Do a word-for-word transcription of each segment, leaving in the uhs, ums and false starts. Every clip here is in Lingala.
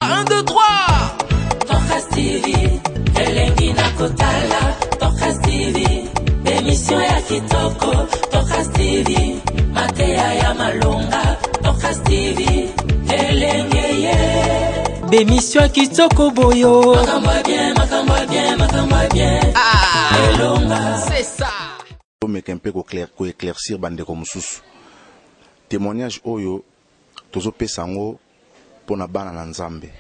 un, deux, trois. Tokas T V, Elengi na Kotala. Tokas T V, émission ya kitoko. Tokas T V, Matea ya Malonga. Tokas T V, Elengi ye. Bémission ya kitoko boyo. Makamba bien, makamba bien, makamba bien. Ah, Elonga, c'est ça. Mais qu'un peu ko éclaircir bande comme sous. Témoignage oyo tozo pesango pona bana na Nzambe.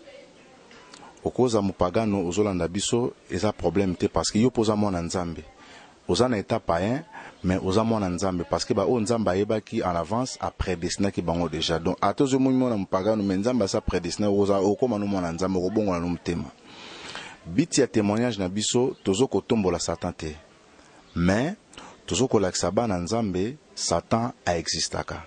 Okoza mupagano ozolanda biso eza problème te parce que yo poza mona Nzambe. Oza na état païen mais oza mona Nzambe parce que ba o Nzamba yeba ki en avance a prédestiné ki bango déjà. Donc atozo mona mupagano mais Nzamba sa prédestiné oza okoma no mona Nzambe robongo na numtema. Biti ya témoignage na biso tozo kotombola Satan te. Mais tozo kolakisa bana Nzambe Satan a existaka.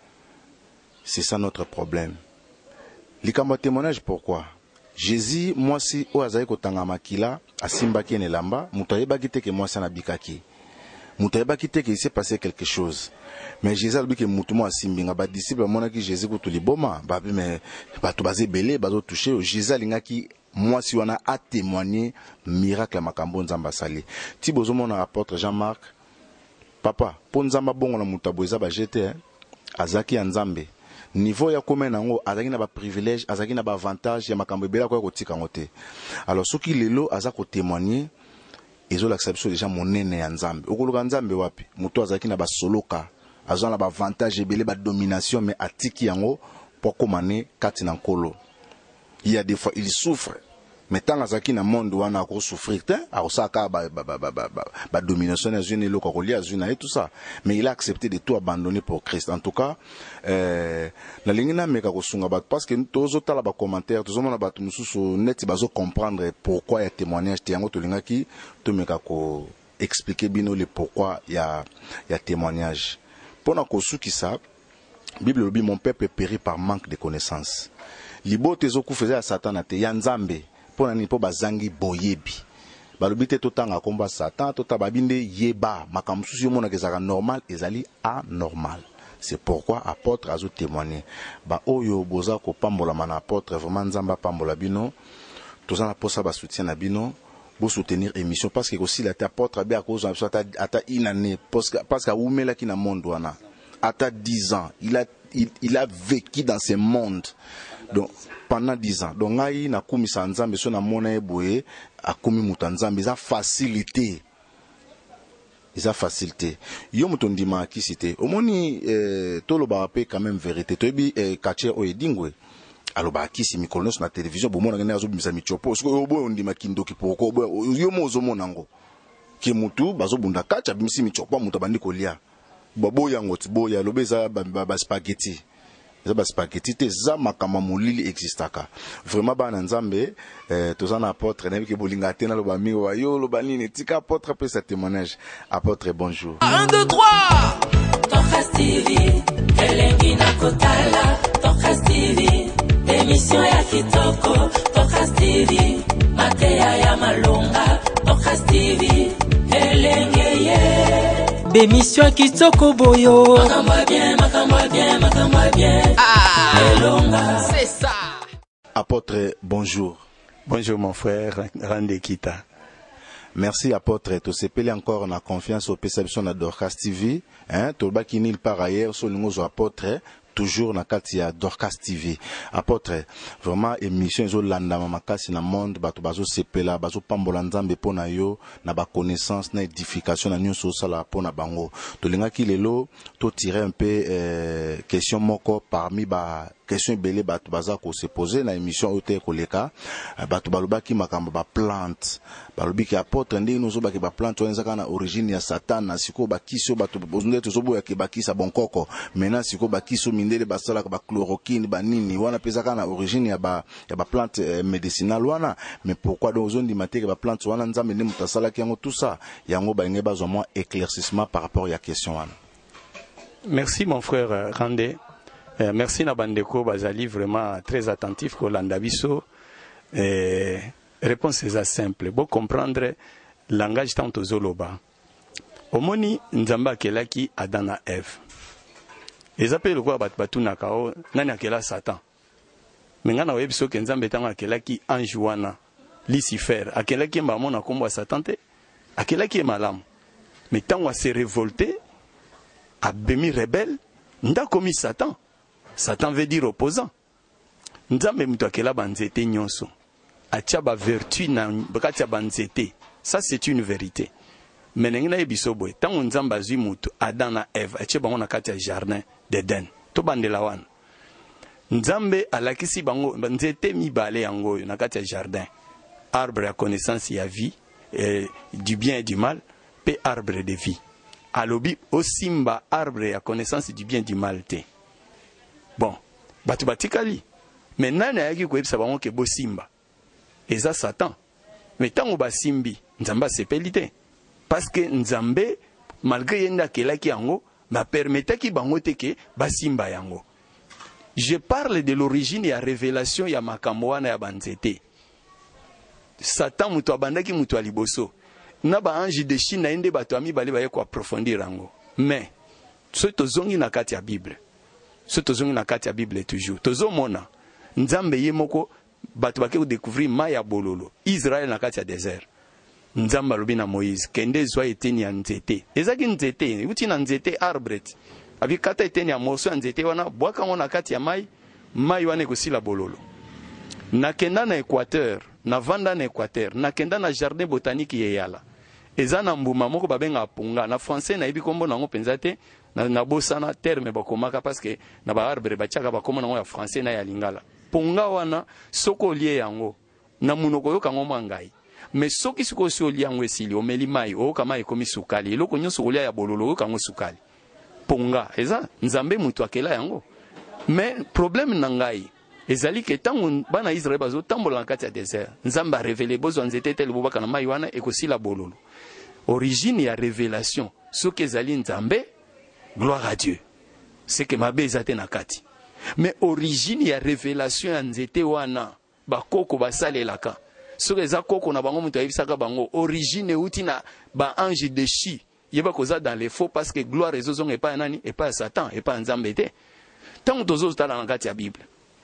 C'est ça notre problème. Likambo témoignage pourquoi? Jésus, moi si o azali kotanga makila, asimbaki nelamba, mutayeba kite ke moi sana bikaki. Mutayeba kite ke il s'est passé quelque chose. Mais Jésus a dit que mutumo asimbinga ba disciple mona ki Jésus ko tuliboma, ba mais ba to bazé belé, ba zo toucher, Jésus lingaki moi si on a à témoigner miracle makambo Nzamba sali. Ti bozo mona apôtre Jean-Marc, papa, po Nzamba bongo na mutabo eza ba jeté, hein, azaki ya Nzambe. Niveau ya komé nango azaki na ba privilège, azaki na ba avantage ya makambo bela ko kotika ngote. Alors soki lelo azaki ko témoigner ezo l'acception déjà monene ya Nzambe. Okoluka Nzambe wapi? Muto azaki na ba soloka, azana na ba avantage ebele ba domination mais atiki yango pour komane kati na nkolo. Il y a des fois il souffre. Mais tant azaki na monde wana ko souffrir te, a osaka ba ba ba ba ba ba domination na zone loko kolia zone et tout ça. Mais il a accepté de tout abandonner pour Christ. En tout cas, euh la ligne na meka ko sunga ba parce que tozo tala ba commentaire, tozo mona ba tumususu net bazo comprendre pourquoi il y a témoignage te yango to lingaki to meka ko expliquer bino le pourquoi il y a il y a témoignage. Pona ko suki sa Bible dit mon peuple périt par manque de connaissances. Libo tezo ku faisait à Satan ate ya Nzambe. Pona ni po bazangi boyebi balobi te totanga komba Satan tota babinde yeba makambo susu mona kezaka normal ezali anormal. C'est pourquoi apôtre azo témoigner ba oyo boza ko pambola mana apôtre vraiment Nzamba pambola bino tozana posa ba soutien na bino bo soutenir émission parce que aussi la apôtre be à cause ata ata inane parce que parce que umela ki na monde wana ata dix ans il a il, il a vécu dans ce monde. Donc pendant dix ans donc ngai na kumisa Nzambe so na mona eboye akomi muta Nzambe eza facilité eza facilité yo muto ndima kisite omoni eh, toloba pe quand même vérité toyebi eh, kache oyedingwe aloba kisi mikolonos na télévision bomona ngene azo bimisa michopo so obo ndima kindoki poko yo mozo monango ki mutu bazo bunda kacha bimisi michopo muto bandi kolia bobo yango tiboya lobeza ba, ba, ba spaghetti zaba spaghetti te za makama molili existaka vraiment ba na Nzambe eh, tozana apôtre na ki bolinga te na loba mi wa yo loba nini tika apôtre pe sa témoignage apôtre bonjour un, deux, trois. Tokas T V, Elengi na Kotala. Tokas T V, émission ya kitoko. Tokas T V, Matea ya Malonga. Tokas T V, Elengi ye. Bémission ya kitoko boyo. Makamba bien, makamba bien, makamba bien. Ah, Elonga, c'est ça. apôtre bonjour. Bonjour mon frère Rande Kita. Merci apôtre to sepeli encore na confiance au perception na Dorcas T V hein to ba kinil par ailleurs so lingozo apôtre toujours na kati ya Dorcas T V apôtre vraiment émission zo landa makasi na monde bato bazo sepela bazo pambola Nzambe pona yo na ba connaissance na édification na nyonso sala pona bango to lingaki lelo to tirer un peu euh, question moko parmi ba question belé bato baza ko se poser na émission ote koleka bato balobaki makambo ba plante balobiki apôtre ndi nous obaki ba plante onzaka na origine ya Satan na siko bakiso bato bozonde tozobo ya ke bakisa bonkoko maintenant siko bakiso mindele basala ba chloroquine ba nini wana pezaka na origine ya ba ya ba plante eh, médicinale wana mais pourquoi donc ozondi mateke ba plante wana Nzambe ndi mutasala ki yango tout ça yango ba ngeba zo moins éclaircissement par rapport à question wana. Merci mon frère Rande. Euh, merci na bandeko bazali vraiment très attentif ko landa biso. Euh, réponse est simple. Bon comprendre langage tanto zoloba. Omoni Nzamba kelaki Adana Eve. Les appels quoi bat batuna kao nani akela Satan. Mengana oyebi soki nzambe tango akelaki ange wana Lucifer akelaki mbamo na kombo Satan te akelaki malamu mais tango a se révolté a bemi rebelle nda komi Satan. Satan veut dire opposant. Nzambe mutu akela banzete nyonso atia ba vertu na bakati banzete. Ça c'est une vérité. Mais n'engina yebiso boy tango nzambe azwi mutu Adam na Eve atia bango na kati ya jardin d'Eden to bandela wana. Nzambe alakisi bango nzete mibale yango na kati ya jardin. Arbre à connaissance ya vie et du bien et du mal, pe arbre de vie. Alobi osimba arbre à connaissance du bien et du mal te. Bon, batu batikali. Mais nani ayaki koyebisa bango ke bo simba. Eza Satan. Mais tango ba simbi, nzamba sepeli te. Parce que nzambe malgré yenda kelaki yango, ma permetaki bango te ke ba simba yango. Je parle de l'origine et la révélation ya makambo wana ya banzete. Satan mutu abandaki mutu aliboso. Na ba ange de Chine ende bato ami bali baye ko approfondir yango. Mais ce tozongi na kati ya Bible. Ce tozongi na kati ya Bible toujours. Tozo mona nzambe ye moko bato bake ko découvrir maya bololo. Israël na kati ya désert. Nzamba lobi na Moïse kende zwa eteni ya nzete. Ezaki nzete, uti na nzete arbret. Abi kata eteni ya morso ya nzete wana bwaka ngona kati ya mai, mai wana ekosila bololo. Nakenda na Équateur, na vanda na Équateur, nakenda na jardin botanique yeyala. Eza na mbuma moko babenga punga, na français na yebi kombo nango penza te, na na bosana terme bakomaka parce que na ba arbre bachaka bakoma nango ya français na ya lingala. Punga wana soko lié yango, na munoko yoka ngo mangai. Mais soki siko si olia yango esili omeli mai o kama ekomi sukali, eloko nyonso olia ya bololo yoka ngo sukali. Punga, eza nzambe mutu akela yango. Mais problème nangai ezali ke tango bana Israël bazo tambola na kati ya désert nzamba révélé bozo nzete tel bobaka na mai wana ekosila bololo. Origine ya révélation soki ezali nzambe gloire à Dieu c'est que mabe ezate na kati. Mais origine ya révélation ya nzete wana bakoko basalelaka soki eza koko na bango mutu ayebisaka bango origine uti na ba ange de chi yeba koza dans les faux parce que gloire ezozonga epa nani epa Satan epa nzambe te. Tango tozo tala na kati ya Bible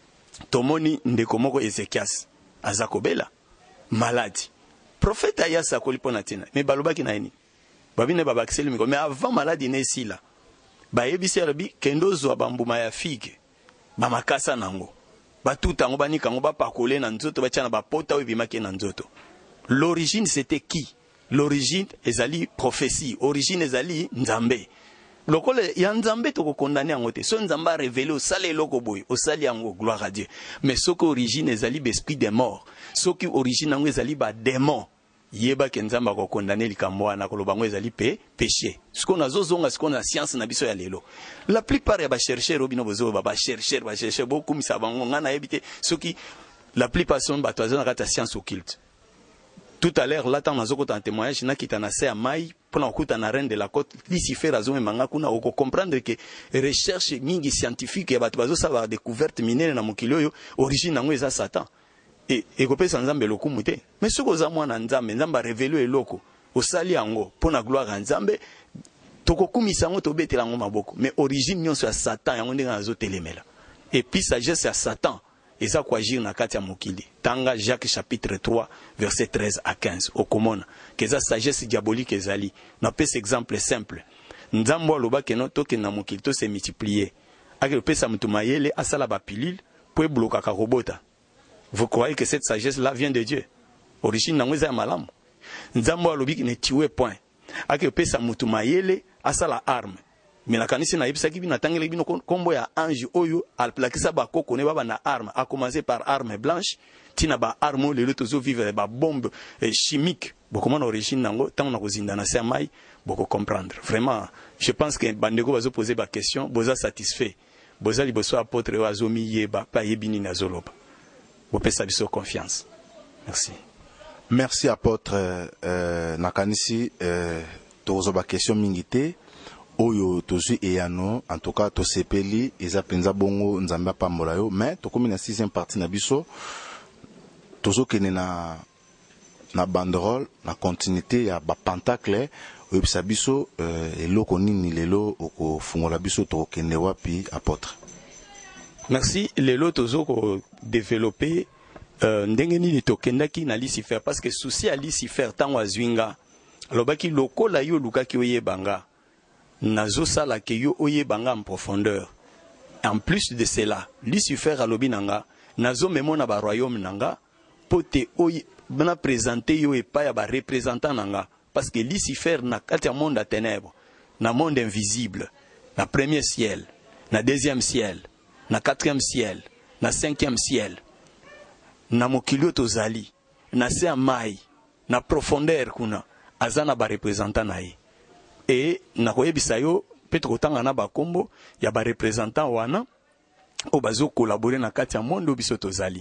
tomoni ndeko moko Ezekias azakobela maladi prophète ayasa kolipona tina mais balobaki na nini babine babakiseli miko mais avant maladi ne sila bayebisi arabi kendo zo bambuma ya figue bamakasa nango batuta ngo banika ngo bapakole na nzoto bachana bapota obimaki na nzoto. L'origine c'était qui? L'origine ezali prophétie, origine ezali nzambe. Lokole ya nzambe to ko condamner yango te. So nzamba révélé au sale loko boy, au sale yango gloire à Dieu. Mais soko origine ezali l'esprit des morts. Soki origine yango ezali ba démon. Yeba ke nzamba ko condamner likambo wana ko lobango ezali pe péché. Siko nazo zonga siko na science na biso ya lelo. La plupart ya ba chercheurs obino bozo ba ba chercheurs ba chercheurs beaucoup misa bango ngana yebite soki la plupart sont ba tozo na kata science occulte. Tout à l'heure, là, dans un témoignage, il y a un à Maï, pour la reine de la côte, Lucifer a zone manga kuna oko comprendre que recherche mingi scientifique et bato savoir découverte minere na mokilo yo origine nango eza Satan. Et et kopesa nzambe lokumu te. Mais soko za mwana nzambe, nzamba révélé eloko, osali yango pour la gloire à nzambe, tokokumisa ngo tobetela ngo maboko. Mais origine nyonso ya Satan yango ndenge azo telemela. Et puis sagesse ya Satan. Et ça quoi agir na kati ya mokili. Tanga Jacques chapitre trois verset treize à quinze au komona que ça sagesse diabolique ezali. Na pesa exemple simple. Nzambo aloba ke no toke na mokili to se multiplier. Ake pesa mutu mayele asala ba pilule pour bloquer ka robota. Vous croyez que cette sagesse là vient de Dieu? Origine nango eza malamu. Nzambo alobi ke ne tuer point. Ake pesa mutu mayele asala arme. Mais la kanisi na yebisa ki bina tangele bino kombo ya ange oyo alplakisa ba koko ne baba na arme a commencer par arme blanche tina ba arme le tozo vivre ba bombe eh, chimique beaucoup mon origine nango tant na kozinda na se mai beaucoup comprendre vraiment je pense que bandeko bazo poser ba question boza satisfait boza liboso apôtre wazomi yeba pa yebini na zoloba bo pesa biso confiance. Merci. Merci apôtre euh, nakanisi euh, tozo ba question mingité oyo tozui eyano en tout cas to sepeli eza penza bongo nzamba pambola yo mais to komi na sixième partie na biso tozo kene na na banderole na continuité ya ba pentacle oyo bisa biso euh, eloko nini lelo oko fungola biso to kende wapi apôtre. Merci. Lelo tozo développer euh, ndenge nini tokendaki na Lucifer parce que souci à Lucifer tango azwinga alobaki lokola yo lukaki oyebanga nazo sala ke yo oyebanga en profondeur. En plus de cela, Lucifer alobi nanga nazo memona ba royaume nanga pote oye bana présenter yo epa ya ba représentant nanga parce que Lucifer na kati ya monde à ténèbres na monde invisible na premier ciel na deuxième ciel na quatrième ciel na cinquième ciel na mokilio tozali na se mai na profondeur kuna azana ba représentant na ye et na koyebisa yo peut-être kotanga na ba kombo ya ba représentant wana o bazo collaborer na kati ya monde biso tozali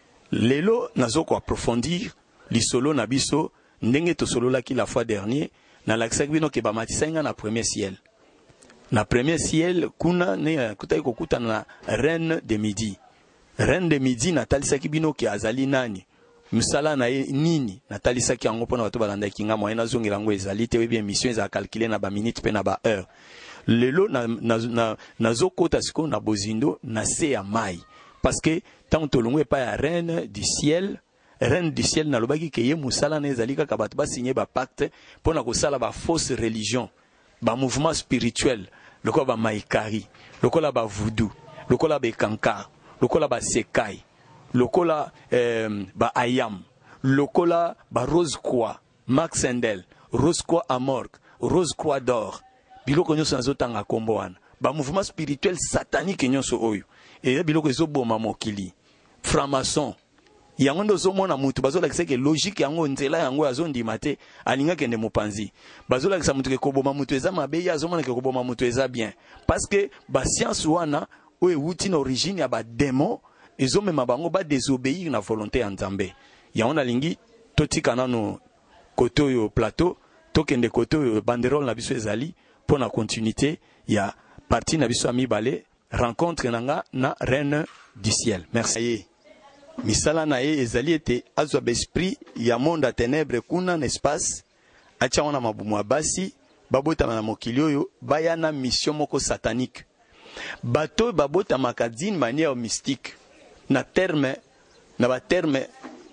lelo nazo ko approfondir lisolo na biso ndenge to solo la ki la fois dernier na l'accès bino ke ba matisenga na premier ciel na premier ciel kuna ne kutai kokuta na reine de midi reine de midi na talisa ki bino ke azali nani musala na nini na talisa ki yango pona bato balanda kinga moyena zongela ngo ezali te bien mission za calculer na ba minute pe na ba heure lelo na na na nazo kota siko na bozindo na se ya mai parce que tant to longwe pa ya reine du ciel reine du ciel na lobaki ke ye musala na ezali kaka bato ba signer ba pacte pona ko sala ba fausse religion ba mouvement spirituel lokola ba maikari lokola ba voodoo lokola ba kankar lokola ba sekai lokola euh, ba ayam lokola ba rose croix Max Sendel rose croix amorque rose croix d'or biloko nyonso nazotanga kombo wana ba mouvement spirituel satanique nyonso oyo et biloko ezoboma mokili franc-maçon yango ndo zomona mutu bazolakisa ke logique yango nzela yango azondima te alinga kende mopanzi bazolakisa mutu ke koboma mutu eza mabe ya azomona ke koboma mutu eza bien parce que ba science wana oyo wuti na origine ya ba démon ezomema bango ba désobéir na volonté ya Nzambe yango nalingi totika nano koto yo plateau tokende koto yo banderole na biso ezali pour la continuité ya partie na biso amibale rencontre nanga na reine du ciel. Merci. Misala na ye ezali ete azwa besprit ya monde à ténèbres kuna na espace acha wana mabumu basi babota na mokili oyo bayana mission moko satanique bato babota makadine manière mystique na terme na ba terme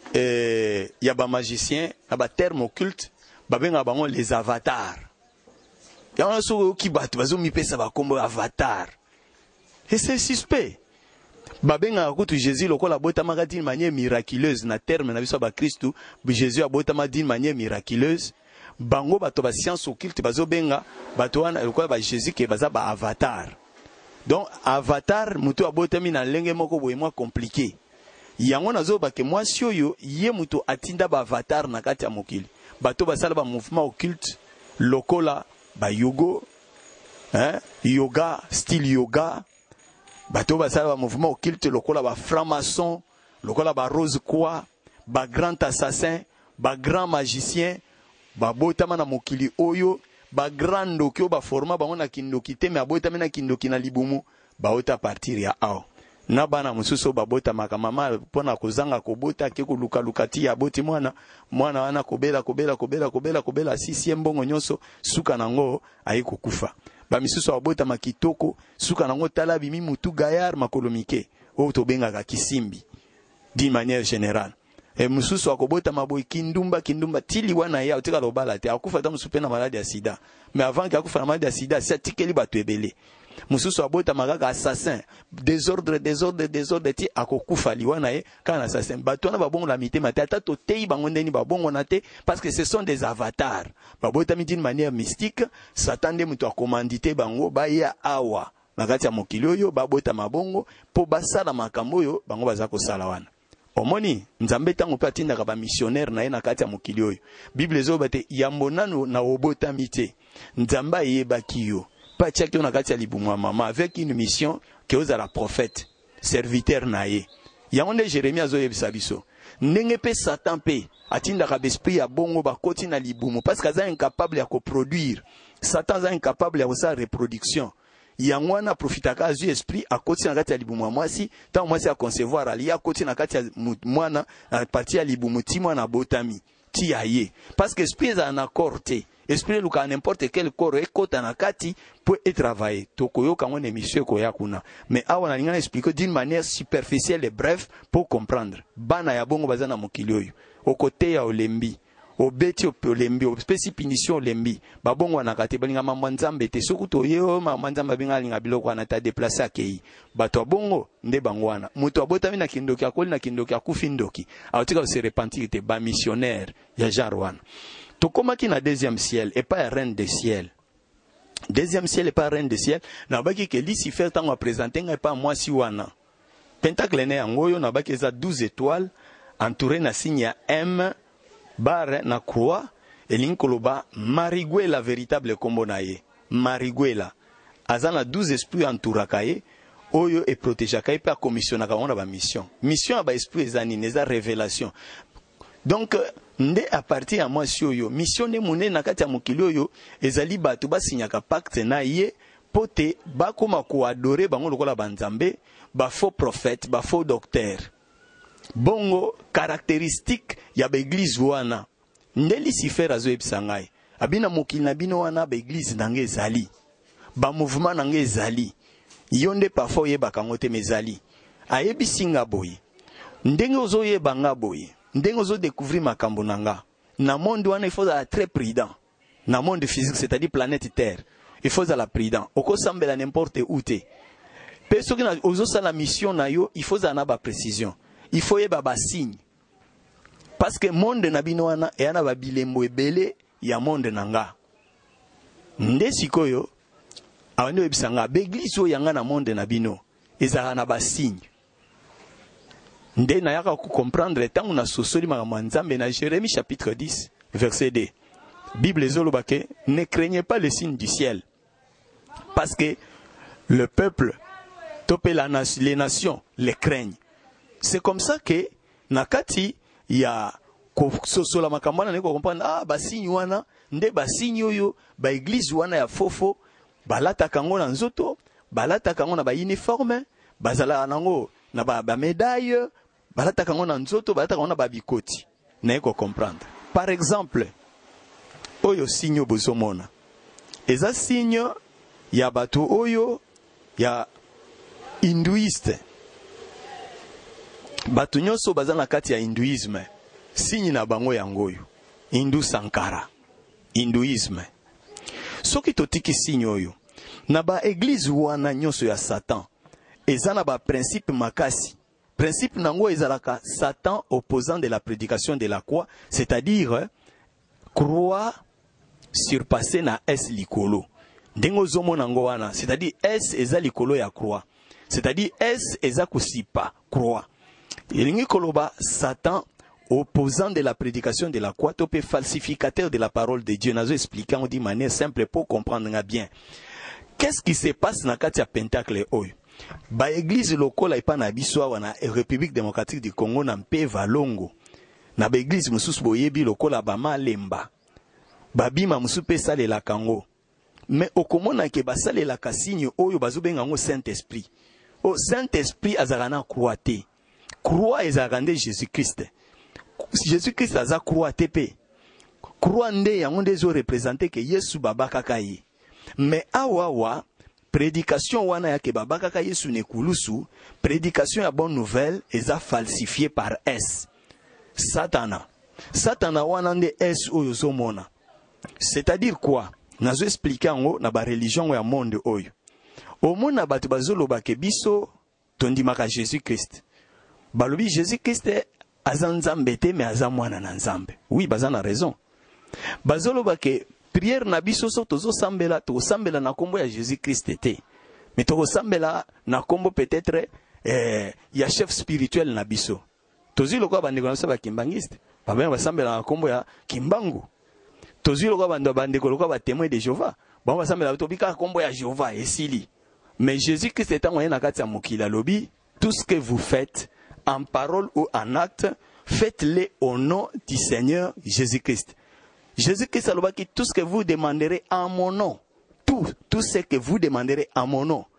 euh ya ba magicien na ba terme occulte babenga bango les avatars ya so ki bato bazo mipesa ba kombo avatar et c'est suspect babenga kutu Jésus lokola botama d'une manière miraculeuse na terme na biso ba Christu Jésus a botama d'une manière miraculeuse bango bato ba science occulte bazo benga bato wana lokola ba Jésus ke baza ba avatar donc avatar mutu abotami na lenge moko boye mwa compliqué yango nazo ba ke mwa sioyo ye mutu atinda ba avatar na kati ya mokili bato basala ba mouvement occulte lokola ba yogo hein yoga style yoga bato basala ba mouvement occulte lokola ba franc-maçon lokola ba rose croix ba grand assassin ba grand magicien ba botama na mokili oyo ba grand ndoki ba forma bango na kindoki te me abotama na kindoki na libumu ba ota partir ya ao na bana mususu ba botama ka mama pona kozanga kobota ke koluka lukati ya boti mwana mwana wana kobela kobela kobela kobela kobela sisi mbongo nyonso suka nango ayi kokufa ba misusu abota makitoko suka nango tala bimi mutu gayar makolomike o to benga ka kisimbi d'une manière générale et mususu akobota maboy kindumba kindumba tili wana ya otika lobala te akufa ta musupe na maladie ya sida mais avant que akufa na maladie ya sida c'est tikeli bato ebele mususu abota magaka assassin désordre désordre désordre ti akokufa liwana ye kana assassin bato na babongo la mitema tata to tei bango ndeni babongo na te parce que ce sont des avatars babota mi d'une manière mystique satan de mutu akomandite bango ba ya awa nakati ya mokili oyo babota mabongo po basala makambo oyo bango baza kosala wana omoni Nzambe tango pe atindaka ba missionnaire na ye na kati ya mokili oyo bible ezoba te yambo nano na obota mite Nzambe yebaki yo pa tchaki na kati ya libumu ya mama avec une mission que ozala prophète serviteur na ye yango nde Jérémie azoyebisa biso ndenge pe Satan pe atindaka besprit ya bongo bakoti na libumu parce que aza incapable ya koproduire Satan aza incapable ya kosala reproduction yango wana profitaka azwi esprit akoti na kati ya libumu ya mwasi tango mwasi aconcevoir ali akoti na kati ya mwana na parti ya libumu ti mwana botami ti ya ye parce que esprit eza na accord te esprit luka n'importe quel corps ekota na kati pour y travailler. Tokoyo kango ne mission koya kuna. Mais awa na linga expliquer d'une manière superficielle et bref pour comprendre. Bana ya bongo bazana mokili oyo. Au côté ya olembi. Au beti olembi, au spéci punition olembi. Ba bongo na kati balinga mambo nzambe te sokuto yo mambo nzambe binga linga biloko na ta déplacer akei. Bato bongo nde bangwana. Muto abotami na kindoki akoli na kindoki akufi ndoki. Aotika se repentir te ba missionnaire ya jarwana. Tokomaki na deuxième ciel et pas reine des ciel. Deuxième ciel et pas reine des ciel. Na baki ke Lucifer tango présenter nga pas moi si wana. Pentacle ne angoyo na baki za douze étoiles entouré na signe ya M barre na croix et linkoloba Mariguela véritable kombo na ye. Mariguela azana douze esprits entouraka ye oyo e protégeaka ye pa commissionnaka on ba mission. Mission ba esprit ezani neza révélation. Donc nde à partir à moi si oyo mission ne mune na kati ya mokili oyo ezali bato ba signaka pacte na ye pote ba koma ko adorer bango lokola banzambe ba faux prophète ba faux docteur. Bongo caractéristique ya ba église wana nde Lucifer azo ebisangai abina mokili na bino wana ba église nange ezali ba mouvement nange ezali yonde parfois ye bakangote mezali ayebisinga boye ndenge ozo ye banga boye ndenge ozo découvrir makambo nanga na monde wana il faut être très prudent na monde physique c'est-à-dire planète terre il faut être prudent oko sambela n'importe où te pe soki na ozo sala mission na yo il faut ana ba précision. Il faut yeba ba signe. Parce que monde na bino wana e ana ba bilembo ebele ya monde nanga. Nde sikoyo awande ebisanga ba église o yanga na monde na bino ezala na ba signe. Nde na yaka ku comprendre tangu na sosoli makambo nzambe na Jérémie chapitre dix verset deux. Bible ezolobake ne craignez pas les signes du ciel. Parce que le peuple topé la nation, les nations les craignent. C'est comme ça que nakati ya sosola makambana neko comprendre ah ba signe wana nde ba signe yo ba église wana ya fofo balata kango na nzoto balata kango na ba uniforme bazala nango na ba, ba médaille balata kango na nzoto balata kango na ba bikoti neko comprendre. Par exemple oyo signe bozomona eza signe ya bato oyo ya hindouiste. Bato nyonso baza na kati ya hindouisme signe na bango yangoyo hindu sankara hindouisme soki totiki signe oyo na ba église wana nyonso ya Satan eza na ba principe makasi principe nango ezalaka Satan opposant de la prédication de la croix c'est-à-dire croix surpassé na S likolo ndengo zomo nango wana c'est-à-dire S eza likolo ya croix c'est-à-dire S eza kusipa croix. Il koloba Satan opposant de la prédication de la croix, topé falsificateur de la parole de Dieu. Nous expliquons de manière simple pour comprendre bien. Qu'est-ce qui se passe dans le Pentacle oyo? Ba église lokola ipa na biso wana République démocratique du Congo na mpe valongo. Na ba église mususu boyebi lokola ba malemba. Babima mususu pe sale la kango. Mais okomona ke basale la kasigne oyo bazobenga ngo Saint-Esprit. O Saint-Esprit azarana croate. Croix ezalaka nde Jésus-Christ. Jésus-Christ aza croix tepe. Croix nde yango nde ezo représenter que Yesu babakaka ye. Mais awawa prédication wana yake babakaka Yesu nekulusu, prédication ya bonne nouvelle eza falsifiée par S. Satana. Satana wana nde S oyo zomona. C'est-à-dire quoi? Nazo expliquer ngo na ba religion ya monde oyo. Omona bato bazoloba ke biso tondimaka Jésus-Christ. Balobi Jésus-Christ azanzambe te mais azamwana na nzambe. Oui, bazana raison. Bazoloba ke prière na biso so tozo sambela to sambela na kombo ya Jésus-Christ te. Mais to sambela na kombo peut-être eh ya chef spirituel na biso. Tozi lokwa bandeko na ba kimbangiste. Ba ben ba sambela na kombo ya kimbangu. Tozi lokwa bando bandeko lokwa ba témoin de Jéhovah. Ba ba sambela to bika kombo ya Jéhovah esili. Mais Jésus-Christ est en na kati ya mokila lobi tout ce que vous faites en parole ou en acte, faites-le au nom du Seigneur Jésus-Christ. Jésus-Christ a dit tout ce que vous demanderez en mon nom, tout, tout ce que vous demanderez en mon nom,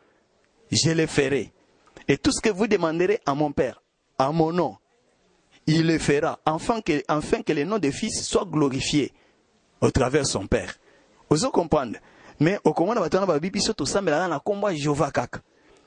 je le ferai. Et tout ce que vous demanderez à mon Père, en mon nom, il le fera, afin que, afin que le nom de Fils soit glorifié au travers de son Père. Ozo comprendre. Mais au commande batona ba bibiso to sambela na kombo Jehova kaka.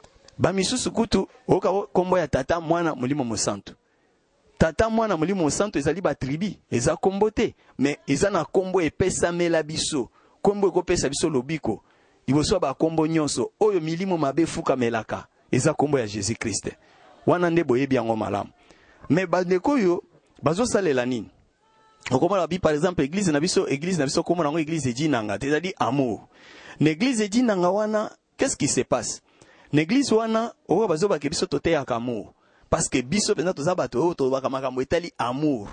Ba misusu kutu oka kombo ya tata mwana mulimo mosantu. Tata mwana mulimo mosantu ezali ba tribi, eza kombo te, mais eza na kombo epesa mela biso. Kombo ekopesa biso lobiko. Iboso ba kombo nyonso oyo milimo mabe fuka melaka. Eza kombo ya Jésus Christ. Wana nde boyebi yango malamu. Mais bandeko yo bazo salela nini? Okomona bi par exemple église na biso église na biso komona ngo église ejinanga, c'est-à-dire amour. L'église ejinanga wana, qu'est-ce qui se passe? L'église wana oyo bazo ba ke biso tote ya amour. Parce que biso pena toza bato oyo to ba makambo etali amour.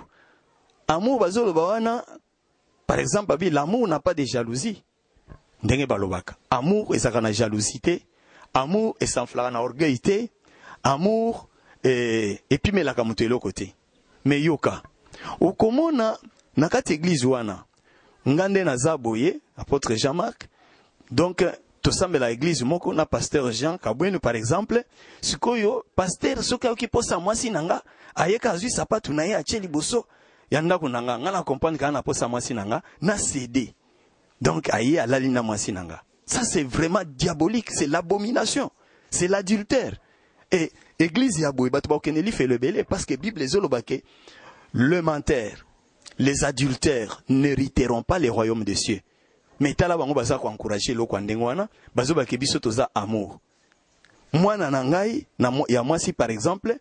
Amour bazo loba wana par exemple bi l'amour n'a pas de jalousie. Ndenge balobaka. Amour ezaka na jalousie. Amour esanflaka na orgueil te. Amour et et puis melaka mutu eloko te. Mais yoka okomona na kati église wana ngande na zaboye apôtre Jean-Marc donc to sambela église moko na pasteur Jean Kabwenu par exemple sikoyo pasteur soka okiposa mwasi nanga ayeka azwi sapatu na ye acheli boso yanda kunanga ngana comprendre kana posa mwasi nanga na C D donc aye alali na mwasi nanga. Ça c'est vraiment diabolique, c'est l'abomination, c'est l'adultère. Et église ya boye bato ba keneli fait le belé parce que Bible ezolobake le menteur, les adultères n'hériteront pas les royaumes des cieux. Mais tala bango baza ko encourager lo kwa ndengwana, bazo ba kebiso toza amour. Mwana na ngai na ya mwasi par exemple,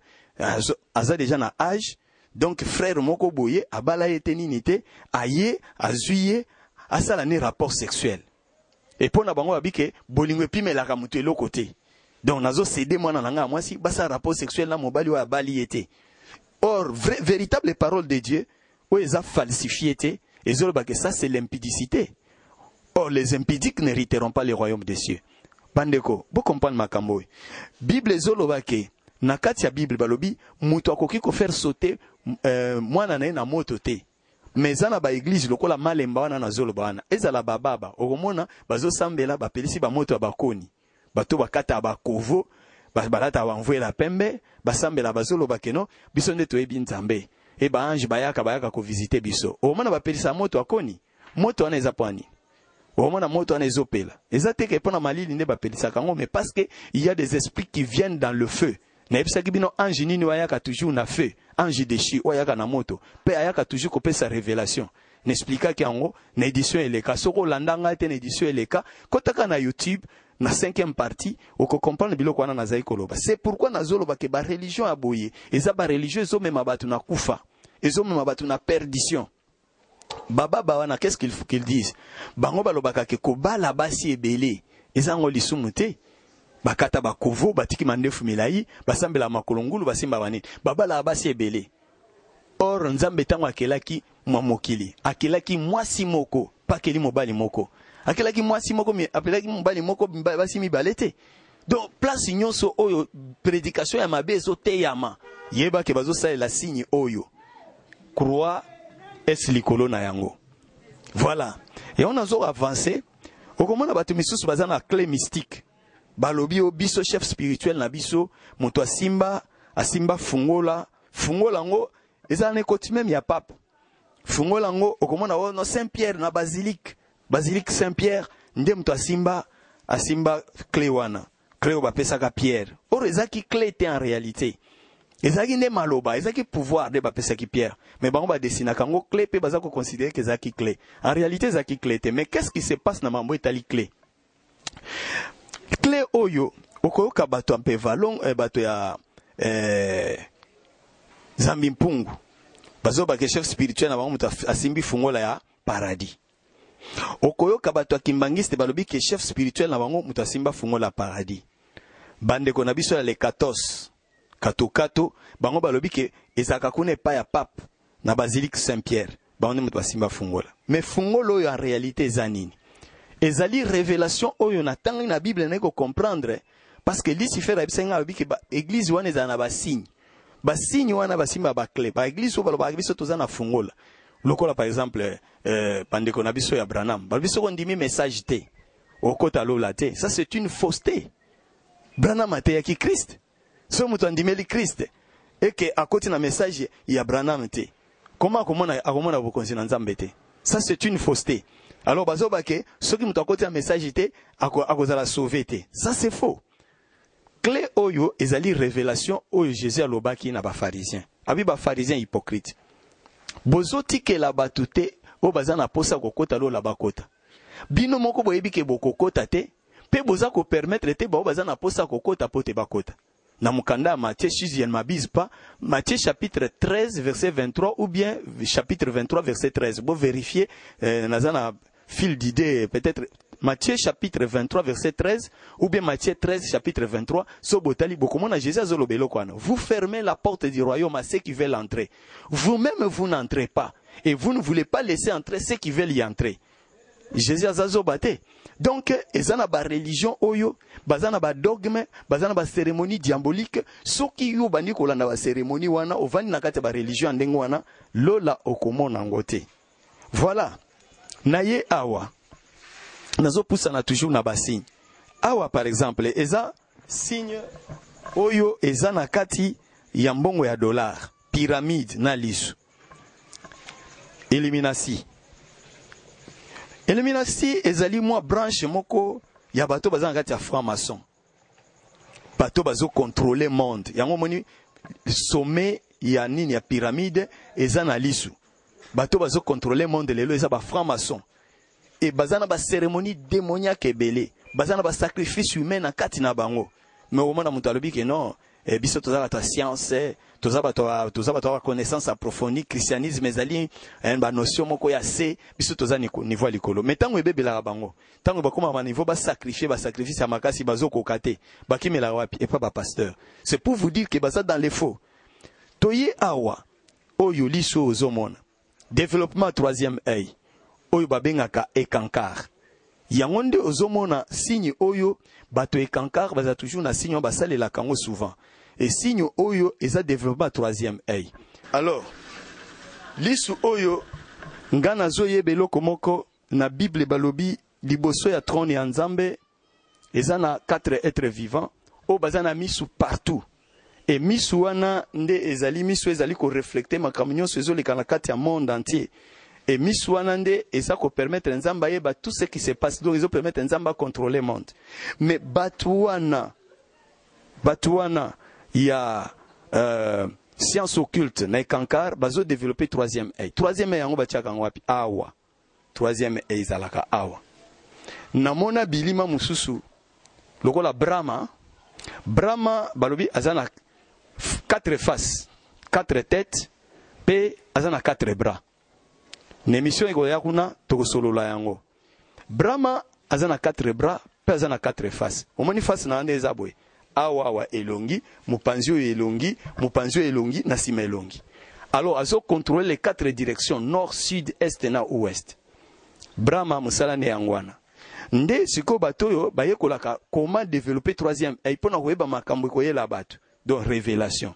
aza déjà na âge, donc frère moko boye abala eteninité, aye azuye asala ni rapport sexuel. Et pour na bango babike bolingwe pimelaka mutu lo côté. Donc nazo céder mwana na ngai mwasi basa rapport sexuel na mobali wa bali ete. Or, vrai, véritable parole de Dieu, où ils ont falsifié, et que ça c'est l'impudicité. Or, les impudiques n'hériteront pas les royaumes des cieux. Bandeko, vous comprenez ma kamboy. Bible zolobake, na katia Bible balobi, muto akoki ko faire sauter, euh, mwana na na moto te. Mais zana ba église lokola malemba wana na zolobana. Ezala bababa, oromona, bazo sambela, ba pelisi ba moto abakoni. Bato bakata abakovo, balata wanvoye la pembe basambela bazolo bakeno biso nde toyebi nzambe e ba ange bayaka bayaka ko visiter biso o mona ba pelisa moto akoni moto wana eza pwani o mona moto wana ezopela eza te ke pona malili nde ba pelisa kango mais parce que il y a des esprits qui viennent dans le feu na ebisa kibino ange nini wayaka toujours na feu ange déchu wayaka na moto pe ayaka toujours ko pesa révélation n'explique que yango na édition eleka soko landanga te na édition eleka kotaka na YouTube na cinquième partie oko comprendre biloko wana nazai koloba. C'est pourquoi nazoloba ke ba religion aboye eza ba religion ezo mema batu na kufa ezo mema batu na perdition. Baba bawana qu'est-ce qu'il faut qu'ils disent? Bango balobaka ke ko bala basi ebele eza ngo lisumu te. Bakata bakovo batiki mandefu milai basambela makolongulu basimba banini baba la basi ebele. Or nzambe tango akelaki mwa mokili akelaki mwasi moko pakeli mobali moko akelaki mwasi moko mi apelaki mobali moko basi mibale te. Donc place nyonso oyo prédication ya mabe ezo teyama yeba ke bazo salela signe oyo croix es likolo na yango. Voilà. Et on a zo avancé okomona batu misusu bazana clé mystique balobi o biso chef spirituel na biso moto asimba asimba fungola fungola ngo eza ne koti même ya pape fungola ngo okomona o no Saint Pierre na basilique basilique Saint Pierre nde moto asimba asimba clé wana clé ba pesaka Pierre or ezaki clé te en réalité ezaki ne maloba ezaki pouvoir de ba pesaki Pierre mais bango ba desina kango clé pe baza ko considérer que ezaki clé en réalité ezaki clé te mais qu'est-ce qui se passe na mambo etali clé clé oyo okoyoka bato ampe valon eh, bato ya eh, Zambi mpungu bazo ba chef spirituel na bango muta asimbi fungola ya paradis okoyoka bato akimbangiste balobi ke chef spirituel na bango muta simba fungola paradis bande ko na biso ya le quatorze kato kato bango balobi ke ezaka kuna pa ya pape na basilique Saint Pierre bango muta simba fungola mais fungolo yo en réalité ezanini ezali révélation oyo na tangi na Bible na ko comprendre parce que Lucifer abisenga balobi ke ba église wana ezana ba signe ba signe wana basimba ba clé ba église oyo ba biso toza na fungola lokola par exemple euh, pandeko na biso ya Branham ba biso ko ndimi message te okota lola te ça c'est une fausseté. Branham ate ya ki Christ so muto ndimeli Christ et que akoti na message ya Branham te comment comment akomona bo konsi na Nzambe te ça c'est une fausseté. Alors bazo bake ceux qui m'ont côté un message était à cause de la sauver. Ça c'est faux. Clé oyo ezali révélation oyo Jésus alobaki na ba pharisien. Abi ba pharisien hypocrite. Bozo tike la batute o bazana posa kokota lo la bakota. Bino moko boyebi ke bokokota te pe boza ko permettre te ba bazana posa kokota pote bakota. Na mukanda Matthieu si je ne m'abuse pas, Matthieu chapitre treize verset vingt-trois ou bien chapitre vingt-trois verset treize. Bon vérifier euh, nazana fil d'idée peut-être Matthieu chapitre vingt-trois verset treize ou bien Matthieu treize chapitre vingt-trois. So botali bokomona Jésus azolobelo kwana. Vous fermez la porte du royaume à ceux qui veulent entrer. Vous-même vous n'entrez pas et vous ne voulez pas laisser entrer ceux qui veulent y entrer. Jésus azazobate. Donc, ezana ba religion oyo, bazana ba dogme, bazana ba cérémonie diabolique, soki yo bandi kolanda ba cérémonie wana, ovani na kati ba religion ndenge wana, lola okomona ngote. Voilà. Naye awa. Nazo poussa na toujours na ba signe. Awa par exemple, eza signe oyo eza na kati ya mbongo ya dollar, pyramide na lisu. Illuminati. Illuminati ezali mwa branche moko ya bato bazana kati ya franc-maçon. Bato bazo contrôler monde. Yango moni sommet ya nini ya pyramide eza na lisu. Bato bazo contrôler monde lelo eza ba franc-maçon. Et bazana ba cérémonie démoniaque ebele. Bazana ba sacrifice humain na kati na bango. Mais au moment mutu alobi ke non, eh, biso tozala ta science, tozaba to tozaba to connaissance approfondie christianisme ezali en ba notion moko ya se, biso toza niveau likolo. Mais tango ebebela bango, tango bakoma ba niveau ba sacrifier, ba sacrifice ya makasi bazoko kate, bakimela wapi et pas ba pasteur. C'est pour vous dire que baza dans les faux. Toye awa oyo liso ozomona. Développement troisième œil. Oyo babengaka ekankar. Yangonde ozomona signe oyo bato ekankar baza toujours na signe basale la kango souvent. Et signe oyo eza développement troisième œil. Alors, lisu oyo ngana zoye beloko moko na Bible balobi liboso ya trône ya Nzambe eza na quatre êtres vivants o bazana misu partout. Et misu wana nde ezali misu ezali ko reflecter makambo nyonso ezoleka na kati ya monde entier. Et misu wana nde eza ko permettre Nzamba yeba tout ce qui se passe. Donc ils permettre Nzamba contrôler le monde. Mais batuana batuana il y a euh, science occulte na ekankar bazo développer troisième œil. Troisième œil yango batiaka wapi awa. Troisième œil zalaka awa. Namona bilima mususu lokola Brahma. Brahma balobi azana quatre faces, quatre têtes, pe azana quatre bras. L'émission est kuna tokosolola yango. Brahma azana quatre bras, pe azana quatre faces. Omoni face na ande ezabwe. Awa awa elongi, mupanzio elongi, mupanzio elongi, nasima elongi. Alors azo contrôler les quatre directions nord, sud, est na ouest. Brahma musala ne yangwana. Nde siko batoyo bayekolaka comment développer troisième œil pona koyeba makambo koyela bato. Donc révélation.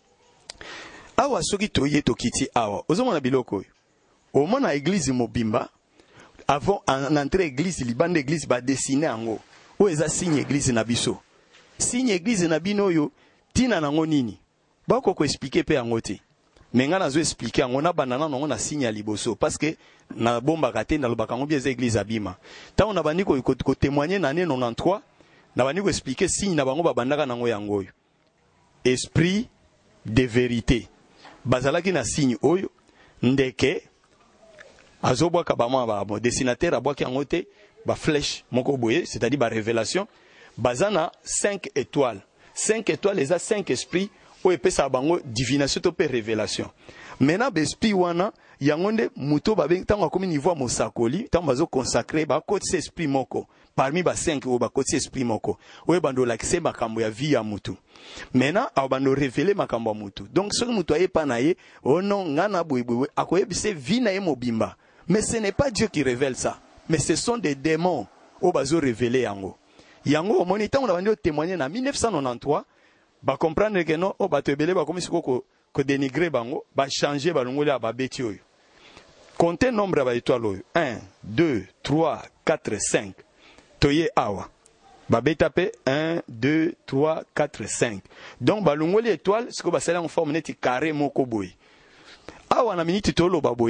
Awa soki toye tokiti awa. Ozomona biloko oyo. Au moins na église mobimba avant en entrée église libande église ba dessiner ango. O eza signe église na biso. Signe église na bino yo tina nango nini. Ba ko ko expliquer pe ango te. Mais nga nazo expliquer ango na banana nango na signe ya liboso parce que na bomba kate na lobaka ngo bieza église abima. Ta on a bani ko ko témoigner na année quatre-vingt-treize na bani ko expliquer signe na bango ba bandaka nango yango yo. Esprit de vérité. Bazalaki na signe oyo ndeke azobwa kabama ba bon dessinateur abwaki angote ba flèche moko boye c'est-à-dire ba révélation bazana cinq étoiles. cinq étoiles les a cinq esprits o epesa bango divination to pe révélation. Maintenant l'esprit wana yangonde muto ba ben tango komi niveau mosakoli tango bazo consacrer ba côté esprit moko parmi ba cinq o ba côté esprit moko o bando lakise makambo ya vie ya mutu. Maintenant a bando révéler makambo ya mutu. Donc ce que mutu aye pa na ye o non ngana boyeboy akoyebise vie na ye mobimba. Mais ce n'est pas Dieu qui révèle ça. Mais ce sont des démons au bazo révélé yango. Yango au moniteur on a venu témoigner en mille neuf cent quatre-vingt-treize. Ba comprendre que non o bato ebele ba komisi ko ko dénigrer bango, ba changer ba longoli ba beti oyo. Comptez nombre ba étoiles oyo. un, deux, trois, quatre, cinq. Toye awa. Ba betape un, deux, trois, quatre, cinq. Donc ba longoli étoile ce que ba sala en forme neti carré moko boy. Awa na minute tolo ba boye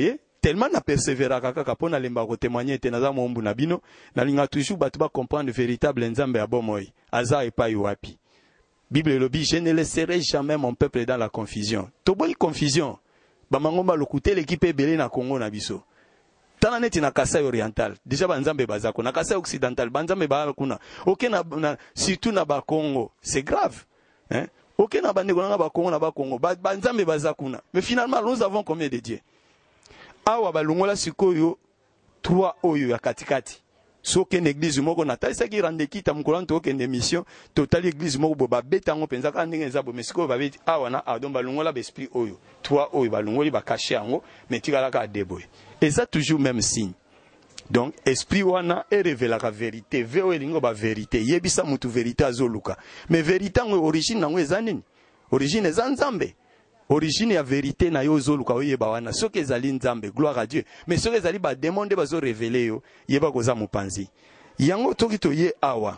tellement na persévérer kaka pona lemba ko témoigner te naza mombu na bino na linga toujours batu ba comprendre véritable nzambe ya bomoi aza epai wapi. Bible lobi, je ne laisserai jamais mon peuple dans la confusion. Toboli confusion. Ba mangomba lokuté l'équipe belé na Congo na biso. Tana neti na Kasai oriental. Déjà ba nzambe bazako na Kasai occidental, ba nzambe ba kuna. OK na, na surtout na ba Congo, c'est grave. Hein? OK na ba ndeko na ba Congo na ba Congo, ba, ba nzambe bazakuna. Mais finalement nous avons combien de dieux? Awa ba longola sikoyo trois oyo ya katikati. Soke l'église moko na taisa ki rande kita mukolanto ke mission total église moko bo ba betango penza ka ndenge za bo mesiko ba beti awa na adon balungola ba esprit oyo toi oyo balungoli ba cacher yango mais tikala ka deboye et ça toujours même signe. Donc esprit wana e révéla la vérité veo elingo ba vérité yebisa mutu vérité azoluka mais vérité ngo origine nango ezanini origine ezanzambe. Origine ya vérité na yo zoluka oyeba wana soki ezali nzambe gloire à Dieu mais soki ezali ba demande bazo révéler yo yeba koza mopanzi yango toki to ye awa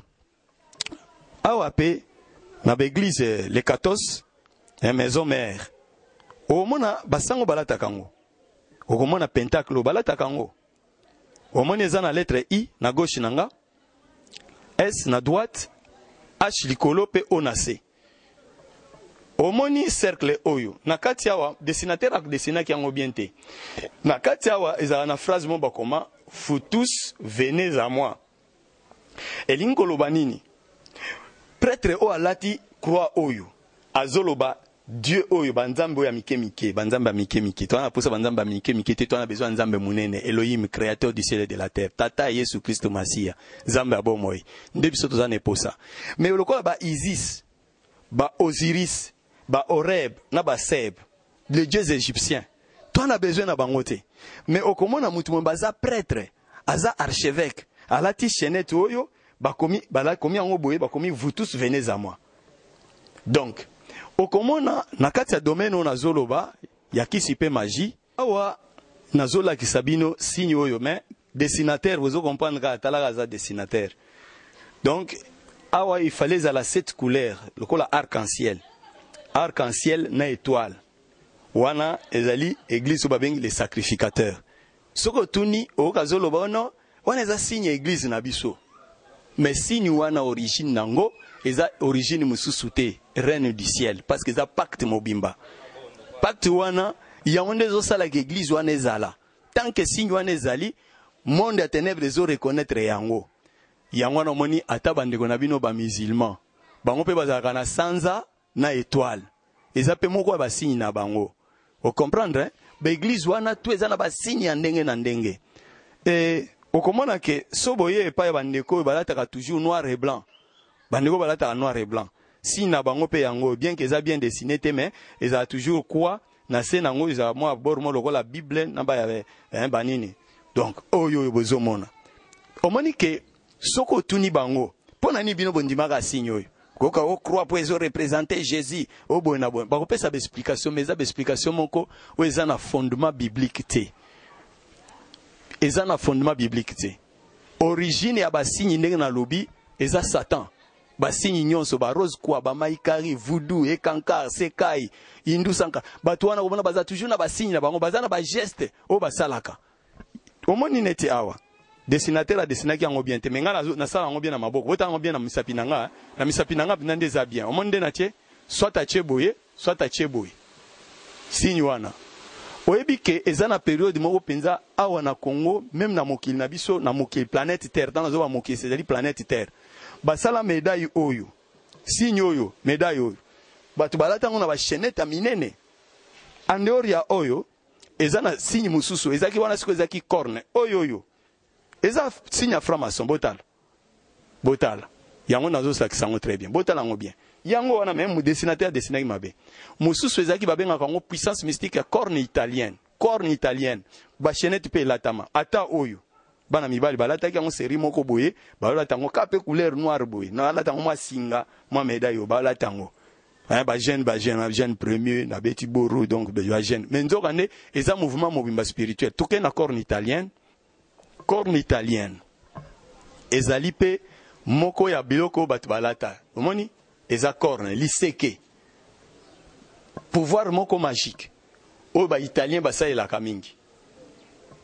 awa pe na l'église les quatorze hein, maison mère omona basango balata kango okomona pentacle balata kango omona eza na lettre I na gauche nanga S na droite H likolo pe O na C. Omoni cercle oyo na kati awa dessinateur ak dessina ki yango bien te na kati awa ezala na phrase mo bakoma vous tous venez à moi elingo loba nini prêtre o alati croix oyo azoloba Dieu oyo banzambe oyo mike mike banzambe mike mike toi na posa banzambe mike mike te toi na besoin nzambe munene Elohim créateur du ciel et de la terre tata Yesu Christ Masia nzambe abomoi nde biso tozana posa mais lokola ba Isis ba Osiris ba Oreb na ba Seb les dieux égyptiens toi na besoin na bangote mais okomona mutu mbaza prêtre aza archevêque alati chenette oyo ba komi bala komi yango boye ba komi vous tous venez à moi. Donc okomona na kati ya domaine na zoloba ya kisipe magie awa na zola kisabino signe oyo mais dessinateur vous comprendre ka talaka za dessinateur. Donc awa il fallait à la sept couleurs le kola arc-en-ciel arc-en-ciel na étoile wana ezali église babengi les sacrificateurs soko tuni okazolo bono wana eza signe église na biso mais signe wana origine nango eza origine mususu te reine du ciel parce que eza pacte mobimba pacte wana yango zo sala ke église wana ezala tant que signe wana ezali monde ya ténèbres zo reconnaître yango yango na moni ata bandeko na bino ba musulman bango pe bazalaka na sanza na étoile eza pe moko ba signe na bango o comprendre hein? Ba église wana tu eza na ba signe ya ndenge na ndenge et okomona ke soboye pa ya bandeko balataka toujours noir et blanc bandeko balataka noir et blanc signe na bango pe yango bien que eza bien dessiné te mais eza toujours quoi na se nango eza moi bord mo lokola bible na ba ya hein, banini donc oyo bozomona omoni ke soko tuni bango pona ni bino bondimaka signe oyo koka o croix pour ezo représenter Jésus o bona bona ba kopesa ba explication mais za ba explication moko o eza na fondement biblique te eza na fondement biblique te origine ya ba signe ndenge na lobi eza Satan ba signe nyonso ba rose kwa ba maikari voodoo e kankar sekai hindu sanka batu wana komona baza toujours na ba signe na bango baza na ba geste o ba salaka omoni neti awa dessinateur a dessiné qui en bien te menga na sala ngo bien na maboko bota ngo bien na misapi nanga na misapi nanga binande za bien omonde na tie soit a tie boye soit a tie boye signe wana oyebi ke eza na période moko penza awa na Congo même na mokili na biso na mokili planète terre dans zo ba mokili c'est-à-dire planète terre basala médaille oyo signe oyo médaille oyo batu balata ngo na ba chaînette minene en dehors ya oyo eza na signe mususu eza ki wana siko eza ki corne oyo oyo eza signe franc-maçon botala botala yango nazo sakisango très bien botala ngo bien yango wana même dessinateur dessiné mabe mususu ezaki babenga kango puissance mystique corne italienne corne italienne ba chaînette pe latama ata oyo bana mibali balata ki yango série moko boye balata ngo kape couleur noire boye na balata ngo masinga moi médaille yo balata ngo hein ba jeune ba jeune ba jeune premier na beti boro donc ba jeune mais nzoka ne eza mouvement mobimba spirituel toke na corne italienne corne italienne ezali pe moko ya biloko batu balata omoni eza corne liseke pouvoir moko magique o ba italien ba salela kamingi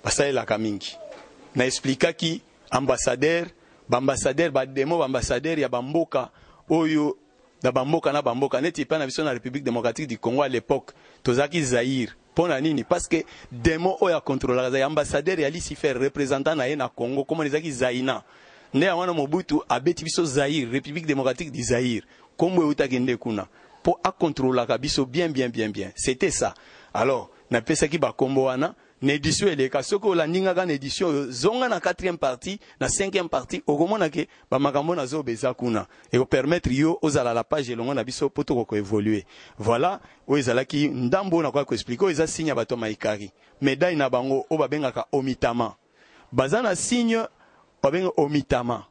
basalelaka mingi na explikaki ambassadeur bambassadeur bademo bambassadeur ya bamboka oyo na bamboka na bamboka neti pa na biso na République démocratique du Congo à l'époque tozaki Zaïre pona nini parce que demo oya contrôlera ya ambassadeur ya Lucifer représentant na ye na Congo comme ezaki Zaina nde wana Mobutu abeti biso Zaïre République démocratique du Zaïre kombo utaki nde kuna pour a contrôler biso bien bien bien bien c'était ça alors na pesaki ba kombo wana na édition eleka soko la ninga ka na édition zonga na quatrième partie na cinquième partie okomona ke ba makambo na zo beza kuna et ko permettre yo ozala la page elongo na biso poto ko évoluer voilà o ezalaki ndambo na kwa ko expliquer eza signe bato maikari médaille na bango o babengaka omitama bazana signe babenga omitama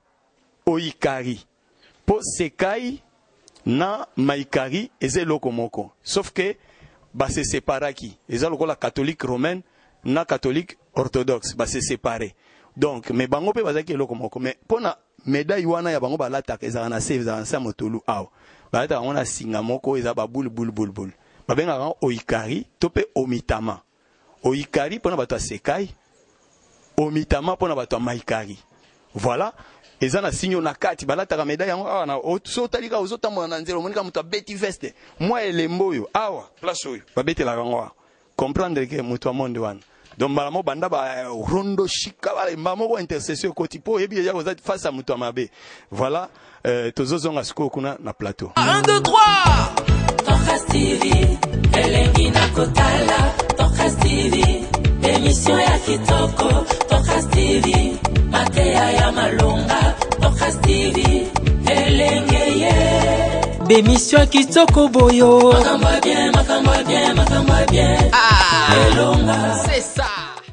oikari po sekai na maikari eze loko moko sauf que ba se séparaki eza lokola catholique romaine na catholique orthodoxe ba se séparer donc mais bango pe bazaki loko moko mais pona médaille wana ya bango balata ezaka na save za nsa motolu aw balata wana singa moko eza ba bul bul bul bul babenga ran oikari to pe omitama oikari pona bato sekai omitama pona bato maikari voilà eza na sinyo na kati balata ka médaille yango awa na so talika ozotambola na nzelo monika muto beti veste moi elembo yo awa place oyo babeti la kango comprendre que muto monde wana donc balamo banda ba rondo shika bale mamo intercession ko tipo ebi ya kozati face à muto mabe voilà euh, tozozonga siko kuna na plateau un deux trois Tokas T V elengi na kotala Tokas T V émission ya kitoko Tokas T V Matea ya malonga Tokas T V elengeye Bémission kitoko boyo Makambo bien, makambo bien, makambo bien Ah elonga c'est ça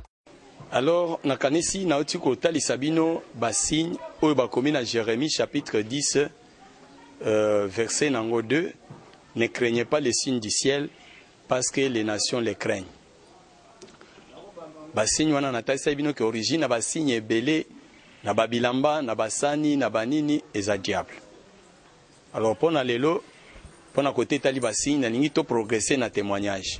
alors nakanisi na otiko tali sabino ba signe oyo bakomi na Jérémie chapitre dix euh, verset nango deux ne craignez pas les signes du ciel parce que les nations les craignent. Basigne wana na taisa bino ke origine na basigne ebele na babilamba na basani na banini eza diable. Alors pona lelo pona côté tali basigne na ningi to progresser na témoignage.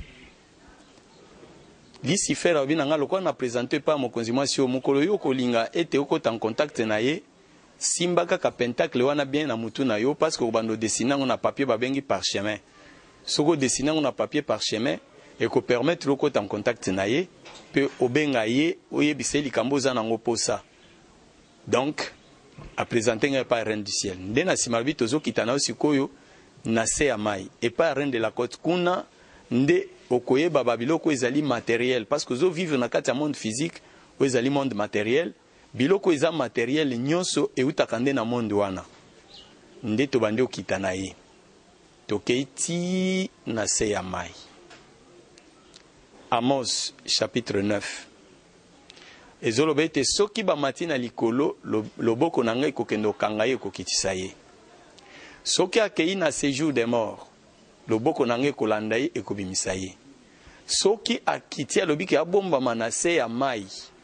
Lucifer abina nga lokwa na présenter pas mokonzi mwasi o mukolo yo kolinga ete okota en contact na ye simba kaka pentacle wana bien na mutu na yo parce que obando dessiner on a papier babengi parchemin. Soko dessiner on a papier parchemin et ko permettre lokota en contact na ye pe obenga ye oyebise likambo za nango posa. Donc a présenter nga pas reine du ciel. Nde na simalbi tozo kitana osikoyo na se ya mai et pas reine de la côte kuna nde okoyeba babiloko ezali matériel parce que zo vivre na kati ya monde physique o ezali monde matériel biloko eza matériel nyonso eutaka nde na monde wana nde tobandi okita na ye tokeiti na se ya mai. Amos chapitre neuf ezoloba ete soki bamati na likolo loboko na ngai kokende okanga ye ekokitisa ye soki akei na séjour des morts loboko na ngai kolanda ye ekobimisa ye soki akiti alobi ke abombama na se ya mai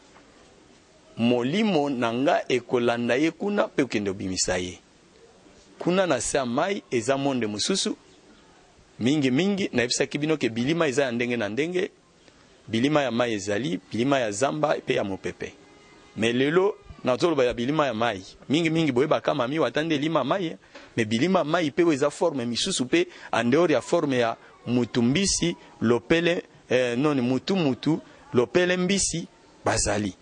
molimo na nga ekolanda ye kuna pe okende obimisa ye kuna na se ya mai eza monde mosusu mingi mingi nayebisaki bino ke bilima eza ya ndenge na ndenge bilima ya mai ezali bilima ya zamba pe ya mopepe me lelo nazoloba ya bilima ya mai mingi mingi boyebaka mami watande lima mai me bilima mai pe eza forme misusu pe andeor ya forme ya mutu mbisi lopele eh, non mutu mutu lopele mbisi bazali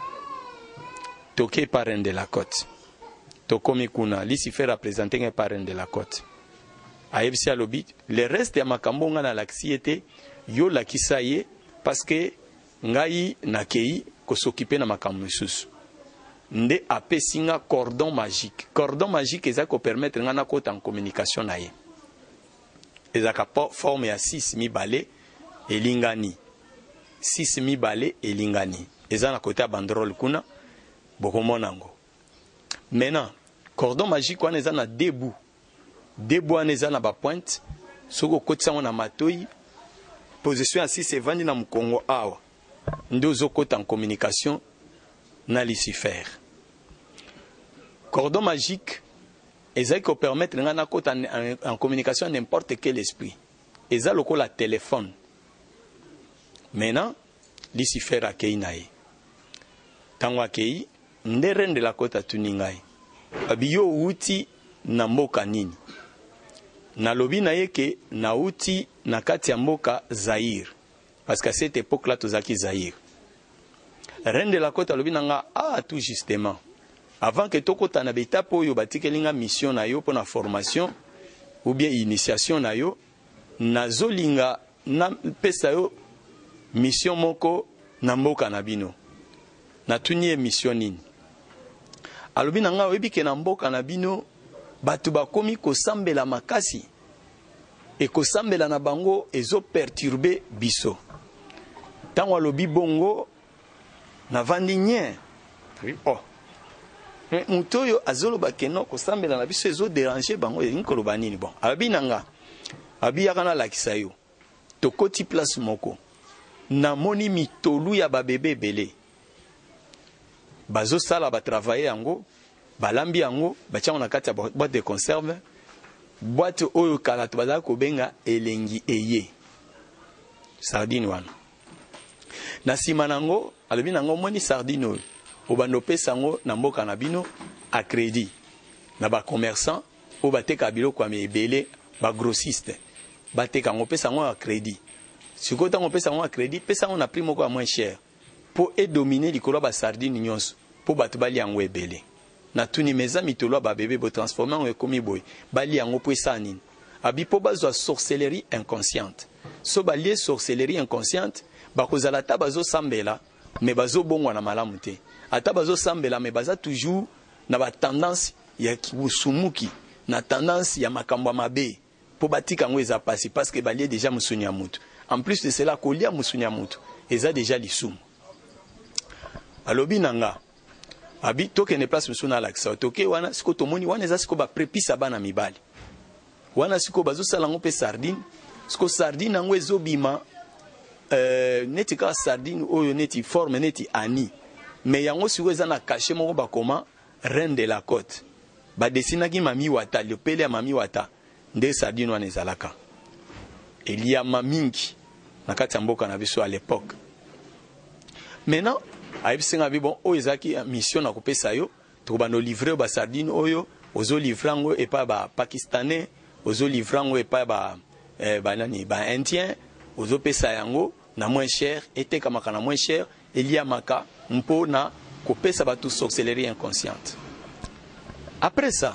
toke parrain de la côte tokomi kuna Lucifer a présenté un parrain de la côte ayebisi alobi le reste ya makambo nga na laksi ete yo lakisa ye parce que ngai nakei kosokipe na makambo misusu nde apesi nga cordon magique cordon magique eza ko permettre nga na kota en communication na ye ezaka forme ya six mibale elingani six mibale elingani eza na kota ya banderole kuna bokomona ngo maintenant cordon magique wana eza na debu debu wana eza na ba pointe soko okotisa ngo na matoi position ya six evandi na mukongo awa nde ozokota en communication na Lucifer. Cordon magique ezali ko permettre nga na kota en, en communication à n'importe quel esprit. Eza lokola téléphone. Maintenant Lucifer akei na ye. Tango akei nde reine de la côte atuni ngai abi yo uti na mboka nini nalobi na ye ke na uti na kati ya mboka Zaïre parce qu'à cette époque là tozaki Zaïre. Reine de la côte alobi nanga ah tout justement avant que tokota na betape oyo batikelinga mission na yo pona formation ou bien initiation na yo nazolinga na pesa yo mission moko na mboka na bino natuni mission nini alobi nanga oyebi ke na mboka na bino batu bakomi kosambela makasi e kosambela na bango ezo perturber biso tango alobi bongo na vandi nye oh muto yo azoloba keno kosambela na biso ezo déranger bango nkoloba nini bon alobi nanga abi yakana lakisa yo tokoti place moko na moni mitolu ya babebe belé bazo sala ba travailler yango balambi yango batiango na kati ya boîte de conserve boîte oyo kala to bazaka kobenga elengi eye sardine wana na sima nango alobi nango moni sardine oyo obando pesa ngo na mboka na bino a crédit na ba commerçant o bateka biloko ya ebele ba grossiste bateka ngo pesa ngo a crédit sikota ngo pesa ngo a crédit pesa ngo na prix moko ya moins cher pour et dominer likolo ba sardine nyonso pour batu bali yango ebele na tuni meza mitolo ba bébé bo transformer en komi boy bali yango po esanini abi po bazwa sorcellerie inconsciente so bali sorcellerie inconsciente ba kozala ta bazo sambela mais bazo bongwa na malamu te ata bazo sambela mais baza toujours na ba tendance ya kibusumuki na tendance ya makambo mabe po batika ngo eza passer parce que bali déjà musunya mutu en plus de cela kolia musunya mutu eza déjà lisumu alobi nanga abi toke ne place musuna laksa toke wana siko tomoni wana eza siko ba prepisa bana mibali wana siko bazo sala ngo pe sardine siko sardine ngo ezobima euh neti ka sardine oyo neti forme neti ani mais yango siko eza na caché moko ba koma reine de la côte ba desina ki mami wata le pele ya mami wata nde sardine wana ezalaka elia mamingi na kati ya mboka na biso à l'époque maintenant ayibisinga bi bon oyo ezaki mission na kopesa yo to bano livrer ba sardine oyo ozo livrango et pas ba pakistanais ozo livrango et pas ba eh, ba nani ba indien ozo pesa yango na moins cher était kama kana moins cher elia maka mpo na kopesa ba tout sorcellerie inconsciente. Après ça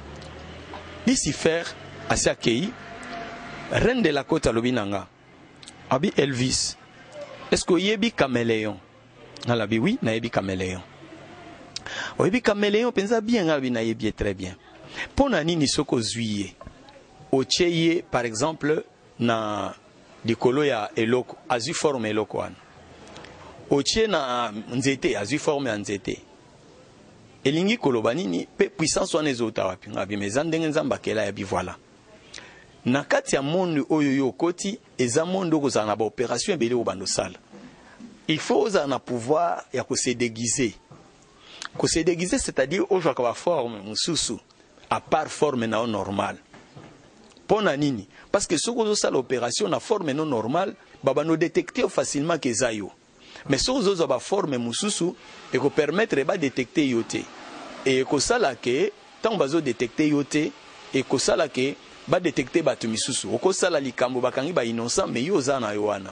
Lucifer asiakei reine de la côte alobinanga abi Elvis est-ce que yebi caméléon nalabi oui na yebi caméléon oyebi caméléon pensa bien abi na yebi très bien pona nini soko zuiye ocheye par exemple na likolo ya eloko azu forme eloko wana oche na nzete azu forme ya nzete elingi koloba nini pe puissance wana ezota wapi ngabi meza ndenge nzamba kela ya bi voilà na kati ya monde oyo yo koti eza monde kozala na ba opération ebele obando sala il faut un pouvoir ya ko se déguiser ko se déguiser c'est-à-dire ojo ka ba forme mususu à part forme na normale pona nini parce que soko zo sala opération na forme non normale baba no détecter facilement que zayo mais soko zo ba forme mususu et ko permettre ba détecter yote et ko sala que tant bazo détecter yote et ko sala que ba détecter batu misusu oko sala likambo bakangi ba innocent mais yo za na yo wana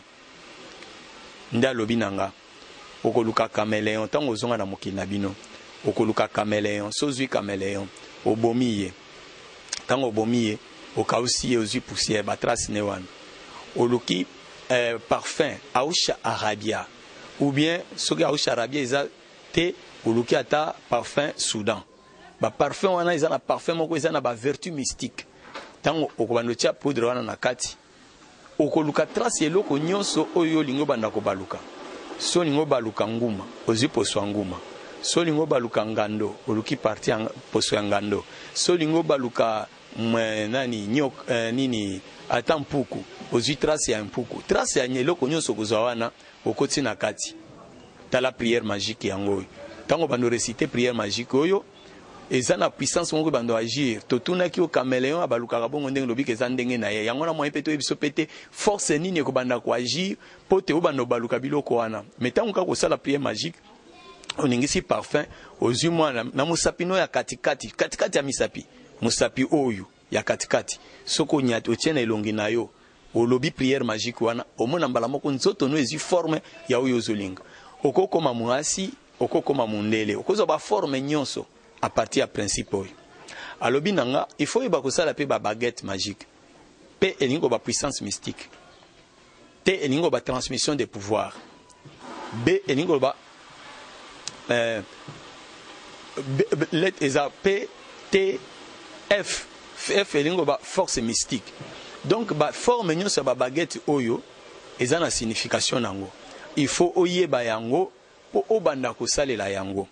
nda lobi nanga okoluka caméléon tango ozonga na mokili na bino okoluka caméléon sozwi caméléon obomiye tango obomiye okausiye ozwi poussière batrace ne wana oluki euh, parfum ausha arabia ou bien soki ausha arabia eza te oluki ata parfum soudan ba parfum wana eza na parfum moko eza na ba vertu mystique tango okobando tia poudre wana na kati okoluka trace eloko nyonso oyo lingo banda ko baluka so lingo baluka nguma ozi poso nguma so lingo baluka ngando oluki parti poso ngando so lingo baluka mwe, nani nyok eh, nini ata mpuku ozi trace ya mpuku trace ya eloko nyonso kozwa wana okoti na kati tala prière magique yango tango bando réciter prière magique oyo eza na puissance moko bando agir totuna ki o caméléon abaluka bongo ndenge lobi ke ndenge na ye yango na moyen peto ebiso pete force nini ko banda ko agir pote o bando baluka biloko wana metango ka ko sala prière magique oningisi parfum ozwi mwana na musapi no ya katikati katikati ya misapi musapi oyo ya katikati soko nyati otiena elongi na yo olobi prière magique wana omona mbala moko nzoto no ezwi forme ya oyo ozolinga okokoma mwasi okokoma mundele okozwa ba forme nyonso à partir ya principe oyo alobi nanga il faut yeba kosala pe ba baguette magique pe elingo ba puissance mystique te elingo ba transmission des pouvoirs b elingo ba euh, let eza P T F F elingo ba force mystique donc ba forme nyonso ba baguette oyo eza na signification nango il faut oyeba yango po obanda kosalela yango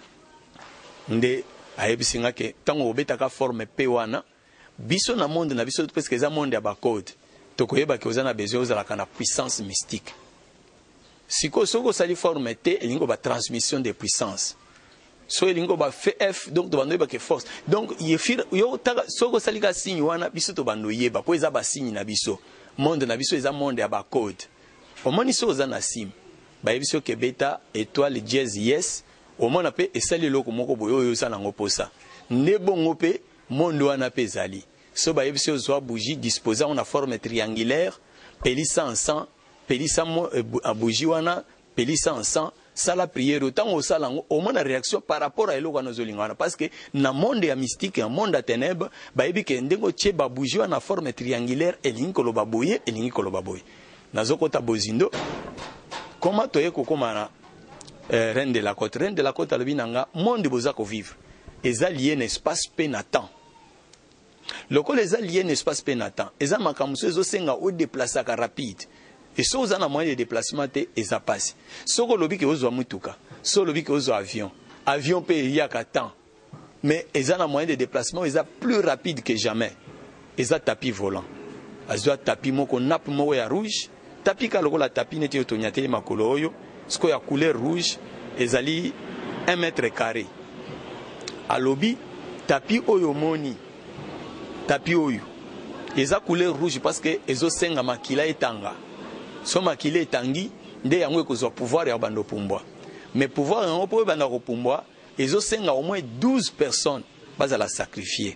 nde ayebisinga ke tango obetaka forme P wana biso na monde na biso presque eza monde ya ba code tokoyeba ke ozana besoin ozalaka na puissance mystique siko soko sali forme T elingo ba transmission de puissance so elingo ba F donc to banoyeba ke force donc yefir yo taka soko sali ka signe wana biso to banoyeba po eza ba signe na biso monde na biso eza monde ya ba code omoni so ozana sim ba biso ke beta étoile dièse yes omona pe esali loko moko boyo oyo sana ngoposa nebongo pe monde wana pe zali so ba biso zo bougie disposée en forme triangulaire pelisa ensemble pelisa a bougie wana pelisa ensemble sala prière autant au sala au moins la réaction par rapport à eloko na zolingana parce que na monde ya mystique en monde à ténèbres ba yebi ke ndengo che ba bougie wana forme triangulaire elingi ko lo baboye elingi ko lo baboye nazoko ta bozindo comment toye ko komana euh, reine de la côte reine de la côte alobi nanga monde boza ko vivre eza lié na espace pe na temps loko les alliés na espace pe na temps eza makamuso ezo senga o déplacer ka rapide et so ozana moyen de déplacement te eza passe soko lobi ke ozwa mutuka so lobi ke ozwa avion avion pe ya ka temps mais eza na moyen de déplacement eza plus rapide que jamais eza tapis volant azwa tapis moko nappe moko ya rouge tapis ka loko la tapis neti otonyateli makolo oyo siko ya couleur rouge ezali un mètre carré alobi tapis oyo moni tapis oyo eza couleur rouge parce que ezo senga makila etanga so makila etangi nde yango ekozwa pouvoir ya bando pumbwa mais pouvoir yango po banda ko pumbwa ezo senga au moins douze personnes baza la sacrifier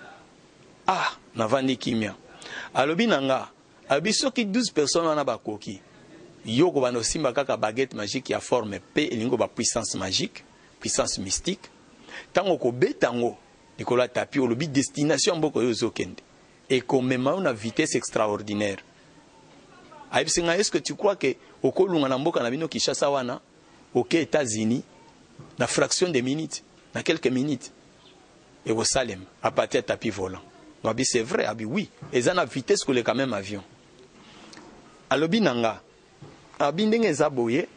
ah navandi kimia alobi nanga abiso ki douze personnes wana bakoki yoko bando simba kaka baguette magique ya forme P elingo ba puissance magique puissance mystique tango ko betango nikola tapi olobi destination mboko yo zokende et comme même une vitesse extraordinaire ayibisinga est-ce que tu crois que okolunga na mboka na bino Kinshasa wana aux États-Unis na fraction de minutes na quelques minutes et au Salem à partir de tapis volant abi c'est vrai abi oui et ça na vitesse que le quand même avion alobi nanga abi ndenge za boye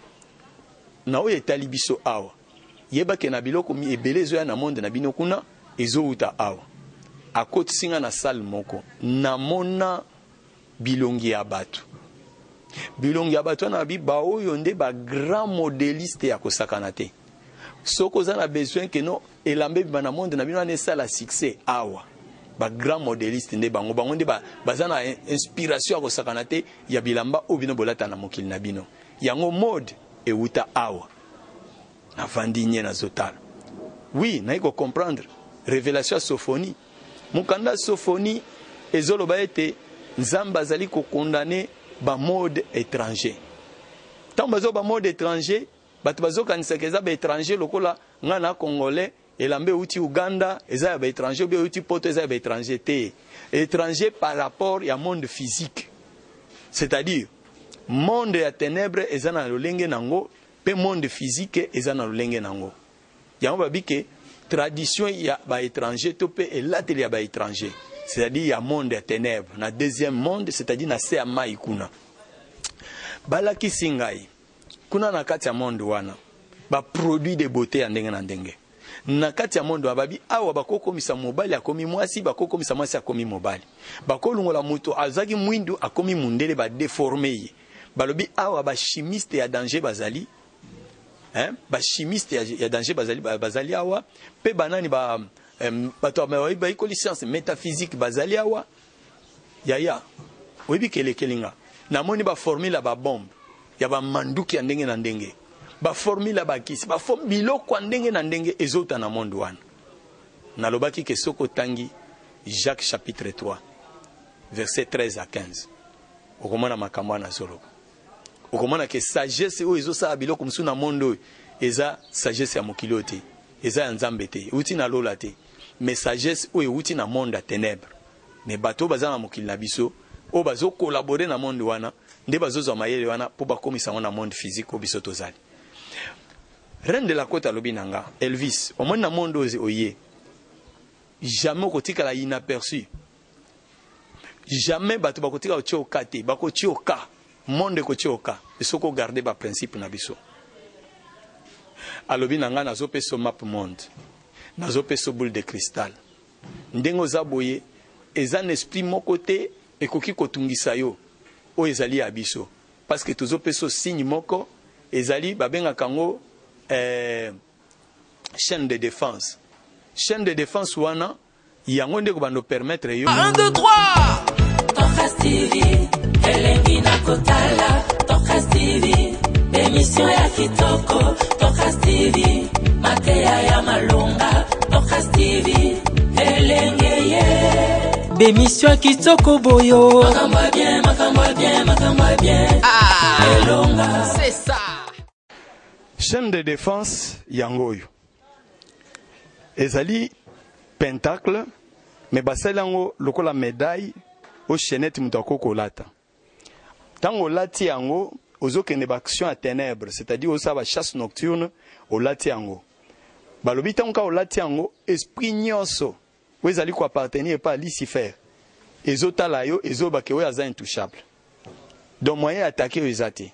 na o etali biso awa yeba ke na biloko mi ebelezo ya na monde na bino kuna ezo uta awa akoti singa na salle moko na mona bilongi ya batu bilongi ya batu na bi ba oyo nde ba grand modéliste ya kosakana te soko za na besoin que no elambe bi na monde na bino na sala succès awa ba grand modéliste nde bango bango nde ba bazana inspiration ya kosakana te ya bilamba o bino bolata na mokili na bino yango mode e uta awa na vandinye na zotala oui na iko comprendre révélation sophonie mukanda sophonie ezoloba ete nzamba zali ko condamner ba mode étranger tant bazo ba mode étranger batu bazo kanisa keza ba étranger lokola ngana congolais elambe uti Uganda eza ba étranger ou uti poto eza ba étranger te étranger par rapport ya monde physique c'est-à-dire monde ya ténèbres eza na lolenge nango pe monde physique eza na lolenge nango yango babike tradition ya ba étranger to pe elateli ya ba étranger c'est-à-dire il y a monde de ténèbres na deuxième monde c'est-à-dire na se amai kuna balaki singai kuna na kati ya monde wana ba produit de beauté ya ndenge na ndenge na kati ya monde babi awa bakokomisa mobali akomi mwasi bakokomisa mwasi akomi mobali bakolungola muto azaki mwindu akomi mundele ba déformé balobi awa ba chimiste ya danger bazali hein ba chimiste ya danger bazali bazali awa pe banani ba bato ba iko licence métaphysique bazali awa yaya oyebi kele kelinga na moni ba formule ba bombe ya ba manduki ya ndenge na ndenge ba formule bakisi ba form biloko ndenge na ndenge ezota na monde wana nalobaki ke soko tangi Jacques chapitre trois verset treize à quinze okomona makambo na zolo okomona ke sagesse o ezosala biloko msu na monde eza sagesse ya mokili te eza ya nzambe te uti na lola te mais sagesse o uti na monde ya ténèbres mais bato baza na mokili na biso o bazo collaborer na monde wana nde bazozwa mayele wana po bakomisa na monde physique o biso tozali. Reine de la Côte alobi nanga Elvis au moins na monde oye jamais kotika la inaperçu jamais bato bakotika ocho kate bako chioka monde ko chioka esoko garder ba principe na biso alobi nanga nazo peso map monde nazo peso boule de cristal ndengo za boye eza un esprit moko te ekoki kotungisa yo o ezali abiso parce que tozo peso signe moko ezali babenga kango eh, chaîne de défense chaîne de défense wana yango ndeko bando permettre yo un deux trois Tokas T V elengi na kotala Tokas T V émission ya kitoko Tokas T V mateya ya malonga Tokas T V elengi ye bémission kitoko boyo makambo bien makambo bien makambo bien ah elonga c'est ça chaîne de défense yangoyo ezali pentacle mais basali yango lokola médaille au chaînette mutako kolata tango lati yango ozokende ba action à ténèbres c'est-à-dire au saba chasse nocturne au lati yango balobi tango ka olati yango esprit nyonso wezali ko appartenir pas Lucifer ezotala yo ezobake we aza intouchable donc moyen attaquer ezati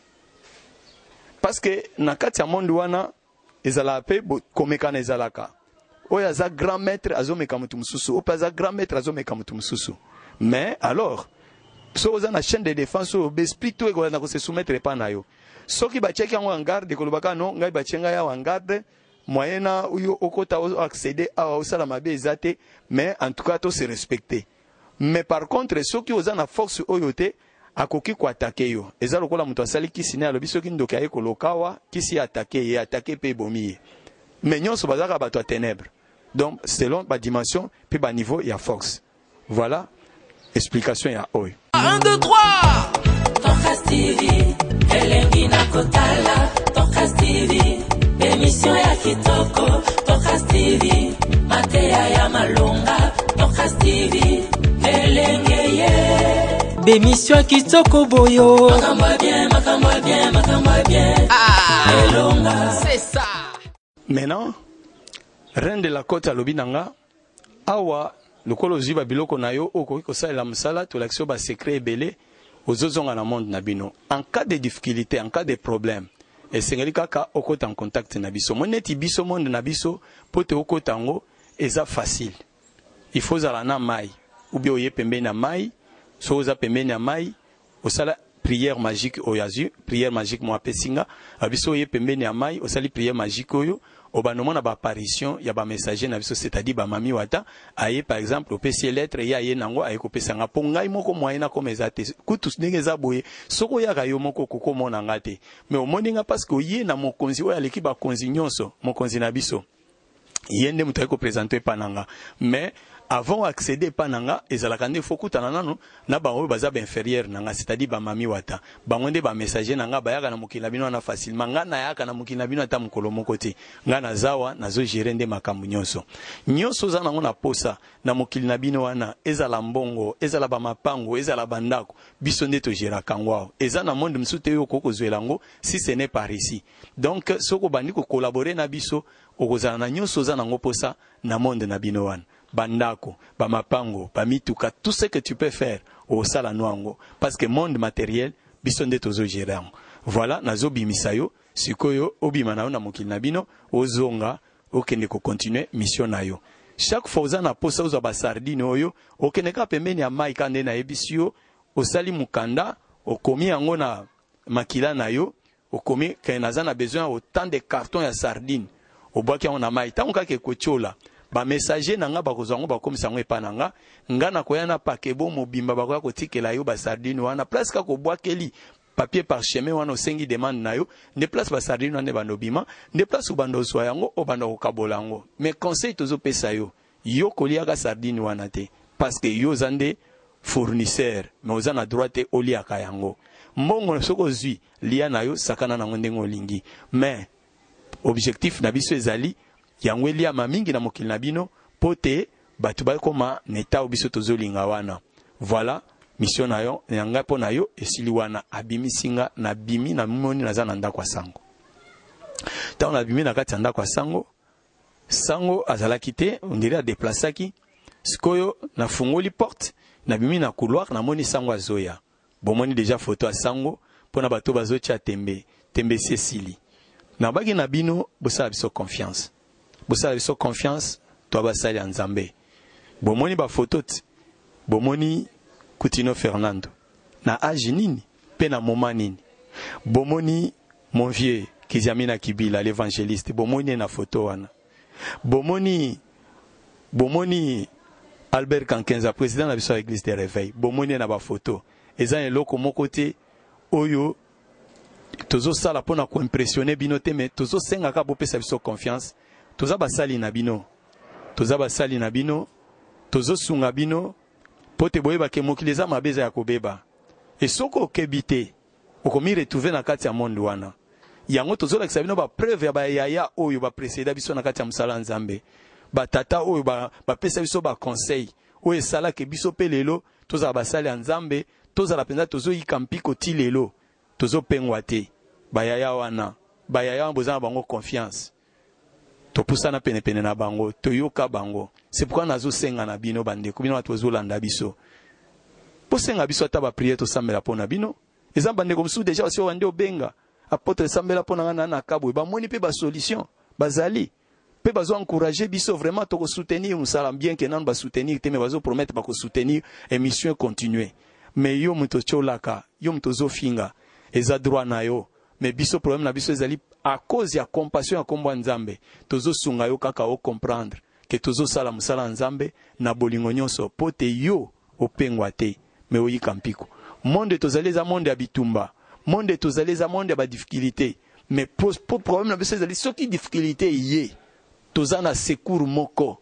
parce que na kati ya monde wana ezala pe komeka na ezalaka oyo aza grand maître azomeka mutu mususu oyo aza grand maître azomeka mutu mususu mais alors so oza na chaîne de défense oyo besprit to ekolanda kose soumettre epa na yo soki batiaki yango en garde ekolobaka no ngai batie ngai awa en garde moyen na oyo okota accéder awa osala mabe eza te mais en tout cas to se respecter mais par contre soki oza na force oyo te akoki ko attaquer yo eza lokola mutu asali kisi ne alobi soki ndoki aye kolokawa kisi attaquer ye attaquer pe bomi mais nyonso bazaka bato ya ténèbres donc selon ba dimension pe ba niveau ya force voilà explication ya oyo un deux trois Tokas T V elengi na kotala Tokas T V émission ya kitoko Tokas T V mateya ya malonga Tokas T V elengi ye bémission kitoko boyo makambo bien makambo bien makambo bien ah elonga c'est ça maintenant Reine de la Côte alobi nanga awa lokolo ziba biloko na yo okoki kosalela mosala tolakisi ba secret ebele ozozonga na monde na bino en cas de difficulté en cas de problème esengeli kaka okota en contact na biso moneti biso monde na biso pote okota ngo eza facile il faut zala na mai ou bien oye pembeni na mai so oza pembeni na mai osala prière magique oyazu prière magique mo apesinga abiso oye pembeni na mai osali prière magique oyo obanomona ba apparition ya ba messager na biso c'est-à-dire ba mami wata aye par exemple opesi lettre ya ye nango aye kopesa nga po ngai moko moyena comme ezate kutus ndenge za boye soko ya ka yo moko koko mona ngate mais omoni nga parce que ye na mokonzi oyo aleki ba konzi nyonso mokonzi na biso yende mutu ko présenter pananga mais avant accéder pananga ezalaka nde fokutana nanu na bango baza ba inférieur nanga c'est-à-dire ba mami wata bango nde ba messager nanga bayaka na mokila bino na facilement nga na yaka na mokila bino ata mokolo moko te nga na zawa nazo gérer nde makambu nyonso nyonso za nango na posa na mokili na bino wana ezala mbongo ezala ba mapango ezala bandako biso nde to gérer kangwa eza na monde msute yo koko zwelango si ce n'est par ici donc soko bandi ko collaborer na biso okozana na nyonso za nango posa na monde na bino wana bandako, ba mapango, ba mituka, tout ce que tu peux faire au sala noango parce que monde matériel bisonde tozo gérer. Voilà nazo bimisayo sikoyo obima na mokili na bino ozonga okende ko continuer mission na yo. Chaque fois oza na posa oza ba sardine oyo okende ka pembeni ya mai kande na ebisio osali mukanda okomi yango na makila na yo okomi kenaza na besoin autant de cartons ya sardine obwaki yango na mai tango kake kochola ba messager nanga bakozango bakomisa ngo epananga ngana koyana pakebo mobimba bakoya kotikela yo ba sardine wana presque ko bwakeli papier parchemin wana osengi demande na yo nde place basardine wana bando bima nde place ubando zwa yango obanda kokabola yango mais conseil tozo pesa yo yo koliaka sardine wana te parce que yo zande fournisseur mais oza na droit te oliaka yango mbongo soko zui lia na yo sakana na ndenge olingi mais objectif na biso ezali yango elia mamingi na mokili na bino pote batu ba koma neta obiso tozolinga wana voilà mission na yo nyanga po na yo esili wana abimisinga na bimi na moni na zana ndako sango tant na bimi na kati ndako sango sango azalaki te on dirait a déplacaki sikoyo na fungoli porte na bimi na couloir na moni sango azoya bon moni déjà photo a sango pona bato bazotia tembe tembe sesili na bagi na bino bosa biso confiance bosa biso confiance to basali ya nzambe bon moni ba photo bon moni Coutinho Fernando na âge nini pe na moment nini bomoni mon vieux Kiziamina Kibila l'évangéliste bomoni na photo wana bomoni bomoni Albert Kankenza président de la église de réveil bomoni na ba photo eza eloko moko te oyo tozo sala pona ko impressionner bino te mais tozo senga ka bo pesa biso confiance toza basali na bino toza basali na bino tozo sunga bino pote boyeba ke mokili za mabeza ya kobeba et soko okebite okomi retrouver na kati ya monde wana yango tozolakisa bino ba preuve ya ba yaya oyo ba précéda biso na kati ya musala nzambe ba tata oyo ba ba pesa biso ba conseil oyo sala ke biso pe lelo toza basali ya nzambe toza la penza tozo yikampiko ti lelo tozo pengwa te ba yaya wana ba yaya bozana bango confiance to pusana pene pene na bango to yoka bango c'est pourquoi nazo senga na bino bande ko bino watu landa biso po senga biso ata ba prière to sambela pona bino eza bande ko msu déjà sio wande obenga apôtre sambela pona ngana na kabwe ba moni pe ba solution bazali pe bazo encourager biso vraiment to ko soutenir musala bien que nan ba soutenir te mais bazo promettre ba ko soutenir émission continuer mais yo muto cholaka yo muto zo finga eza droit na yo mais biso problème na biso ezali à cause ya compassion ya kombo nzambe tozo sunga yo kaka o comprendre que tozo sala musala nzambe na bolingo nyonso pote yo opengwa te mais oyika mpiko monde tozali za monde ya bitumba monde tozali za monde ya ba difficulté mais pour problème na biso ezali soki difficulté yé toza na secours moko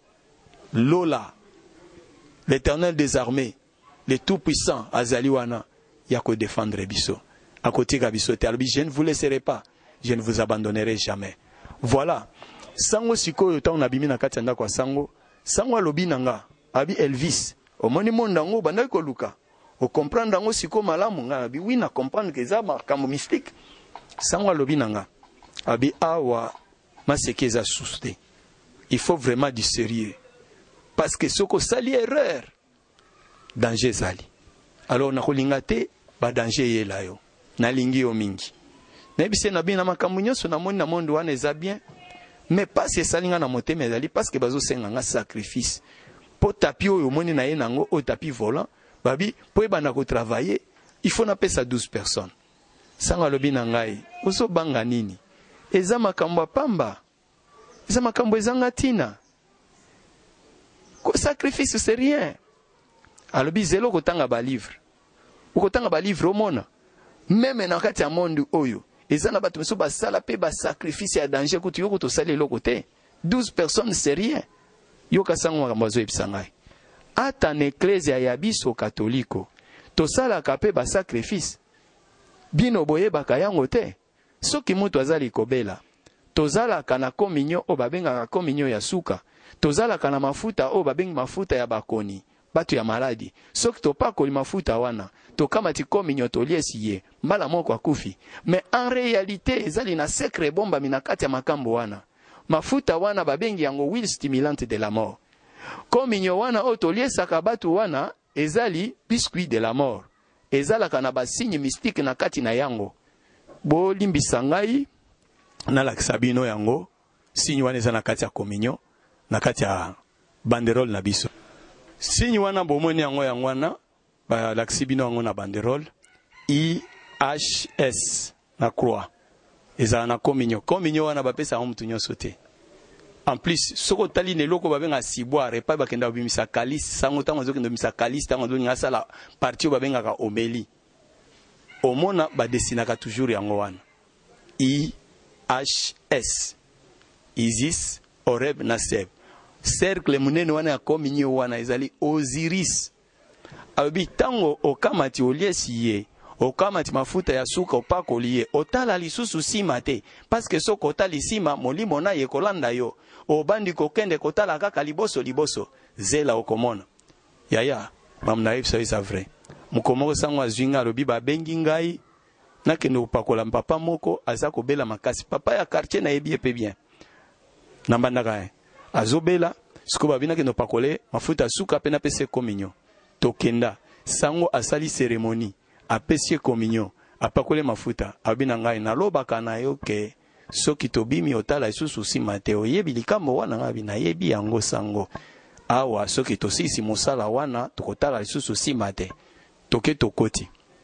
lola l'Éternel des armées le tout puissant azali wana ya ko défendre biso à côté gabiso terbi je ne vous laisserai pas je ne vous abandonnerai jamais voilà sango sikoyo ta on abimi na kati ndako sango sango alobi nanga abi Elvis omoni mondango bandai ko luka o comprendre ngo siko malamu nga abi oui na comprendre que ça makambo mystique sango alobi nanga abi awa masekeza souste il faut vraiment du sérieux parce que soko sali erreur danger sali alors na kolinga te ba danger yela yo na lingi yo mingi na bise na bina makambo nyonso na moni na monde wana eza bien mais pas c'est salinga na motema ezali parce que bazo senga nga sacrifice po tapi oyo moni na ye nango o tapi volant babi po ebanda ko travailler il faut na pesa douze personnes sanga lobi na ngai oso banga nini eza makambo pamba eza makambo ezanga tina ko sacrifice c'est rien alobi zelo kotanga ba livre ukotanga ba livre omona même na kati ya monde oyo ezana bato meso basala pe ba sacrifice ya danger kutu yoko to sala eloko te douze personnes c'est rien yoka sango makambo episangai ata na ecclesia ya biso katoliko to sala ka pe ba sacrifice bino boye bakayango te soki mutu azali kobela tozala kana communion o babenga communion ya suka tozala kana mafuta o babenga mafuta ya bakoni batu ya maladi soki to pa ko mafuta wana to kama ti communion to liesiye mbala moko akufi mais en réalité ezali na secret bomba minakati ya makambo wana mafuta wana babengi yango huile stimulante de la mort communion wana o to liesaka batu wana ezali biscuit de la mort ezala kana ba signe mystique na kati na yango bo limbisa ngai na lakisa bino yango signe wana eza na kati ya communion na kati ya banderole na biso signe wana bomoni yango yango wana ba lakisi bino yango na banderole I H S na croix eza na communion communion wana bapesa yango mutu nyonso te en plus soko tali ne loko babenga siboire pa bakenda bimisa kalis sango tango zokenda bimisa kalis tango zoninga sala parti o babengaka omeli omona ba dessinaka toujours yango wana I H S Isis Oreb na Seb cercle munene wana ya kominyo wana ezali Osiris abi tango okamati oliesi ye okamati mafuta ya suka opako liye otala lisusu sima te parce que soko otali sima molimo na ye kolanda yo obandi kokende kotala kaka liboso liboso zela okomona yaya mamna yebisa isa vrai mukomoko sangwa zwinga lobi ba bengi ngai nakende opakola papa moko aza kobela makasi papa ya quartier na yebi epe bien nambandaka azobela siko babina kende opakole mafuta suka pe na pese kominyo tokenda sango asali cérémonie apesi kominyo apakole mafuta abina ngai nalobaka na yo ke soki tobimi otala isusu sima te oyebi likambo wana ngabi na yebi yango sango awa soki tosisi mosala wana tokotala lisusu sima te toke tokoti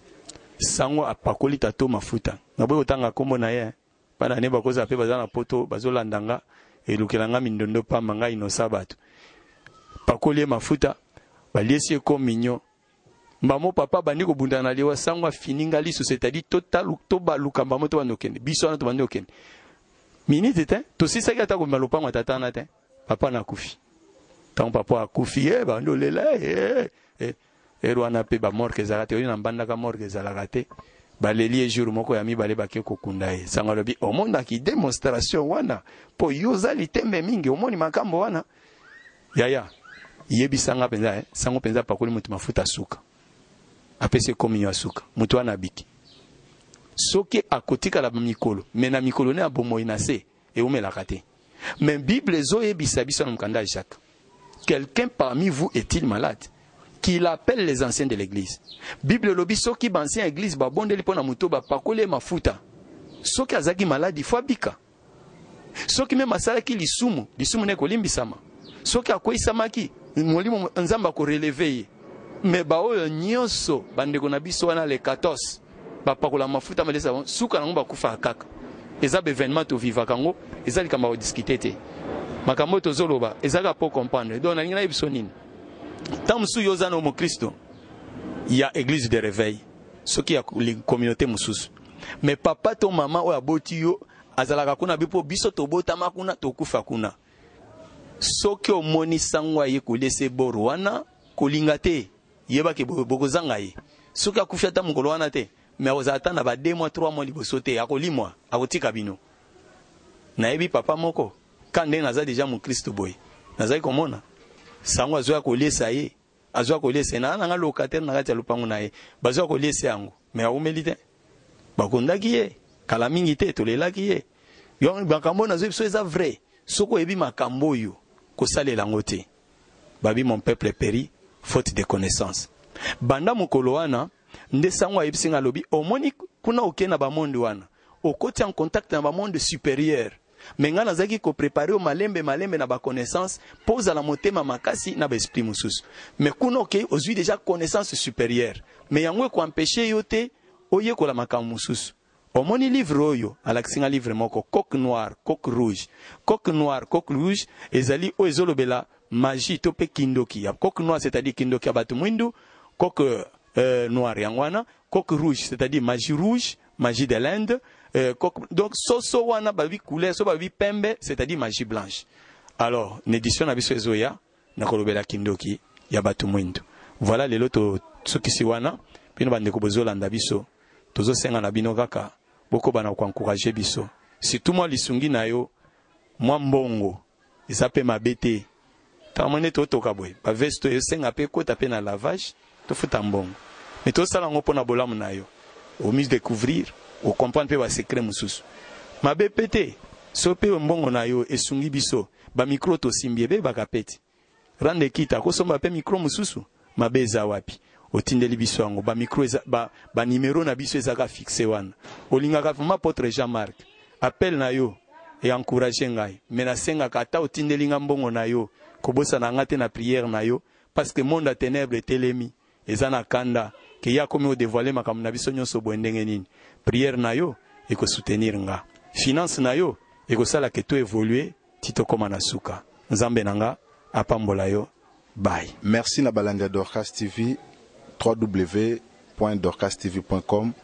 sango apakoli tato mafuta naboyi kotanga kombo na ye pana ne bakoza pe baza na poto bazolandanga elukelanga mindondo pamba ngai inosa bato pakoli mafuta baliesi ekominyo mbamo papa bandi kobunda na liwa sango fininga lisu c'est-à-dire total to baluka mbamo to banokende biso na to bandokende minute te to sisaki ata ko malopango tata na te papa na kufi tant papa akufi e bando lela e e erwana pe ba morke zalate oyo na mbanda ka morke zalakate baleli jour moko ya mibale bake kokunda ye sango lobi omonda ki démonstration wana po yozali tembe mingi omoni makambo wana yaya yebisanga penza eh sango penza pakoli mutu mafuta suka apese kominyo suka mutu wana biki soki akotika la mikolo mena mikolo ne abomo inase e umelaka te mais bible zo yebisa biso na mkanda Jacques quelqu'un parmi vous est-il malade qu'il appelle les anciens de l'église bible lobi soki ba ancien église ba bondeli pona muto ba pakole mafuta soki azaki malade faut bika soki même asalaki lisumu lisumu ne kolimbisama soki akoisamaki molimo nzamba ko relever mais ba oyo nyonso bandeko na biso wana le quatorze ba pakola mafuta malesa suka na ngomba kufa kaka eza be événement to viva kango eza likamba o discuter te makambo to zoloba ezaka po comprendre donc na ngina ibiso nini tamsu yoza no mo Kristo ya église de réveil soki ya communauté mususu mais papa to mama o aboti yo azalaka kuna bipo biso to botama kuna to kufa kuna soki omoni sangwa ye kolese boro wana kolinga te yeba ke bokozanga ye soki akufia ta mukolo wana te mais ozata na ba deux mois trois mois liboso te akolimwa akotika bino na yebi papa moko kande naza déjà mu Kristo boy nazai komona sangwa zo akolesa ye azwa kolesa na nga locataire na kati ya lupango na ye bazwa kolesa yango mais aumeli te bakondaki ye kala mingi te tolelaki ye yo bakambo nazo biso eza vrai soko yebi makambo yo kosalela ngo te babi mon peuple périt faute de connaissance banda mukolo wana nde sango ayebisinga lobi omoni kuna okena ba monde wana okoti en contact na ba monde supérieur menga nazaki ko préparer o malembe malembe na ba connaissance pose la motema makasi na ba esprit mususu mais kuna ok ozui déjà connaissance supérieure mais yango ko empêcher yote oye ko la makambo mususu omoni livre oyo alaksinga livre moko coq noir coq rouge coq noir coq rouge ezali o ezolobela magie to pe kindoki ya coq noir c'est-à-dire kindoki abatu mwindu coq euh, noir yangwana coq rouge c'est-à-dire magie rouge magie de l'Inde euh, coq... donc soso wana babi couleur so babi pembe c'est-à-dire magie blanche alors l'édition na biso ezoya na kolobela kindoki ya batu mwindu voilà lelo to sokisi wana pino bandeko bozolanda biso tozo senga na bino kaka boko bana ko encourager biso surtout moi lisungi na yo moi mbongo isape mabete tamone to to kabwe ba veste yo senga pe ko taper na lavage to futa mbongo mais to sala ngo pona bolamu na yo au mis découvrir au comprendre pe ba secret mususu mabe pété so pe mbongo na yo esungi biso ba micro to simbie be bakapeti rande kita ko somba pe micro mususu mabe za wapi otindeli biso yango ba micro eza ba, ba numéro na biso ezaka fixé wana olingaka vraiment potre Jean-Marc appel na yo et encourager ngai mais na senga kata otindeli nga mbongo na yo kobosa na ngate na prière na yo parce que monde à ténèbres telemi ezana kanda ke ya komi o dévoiler makambo na biso nyonso boendenge nini prière na yo et ko soutenir nga finance na yo et ko sala ke to évoluer tito koma na suka nzambe nanga apambola yo bye. Merci na balanga Dorcas T V w w w point dorcas t v point com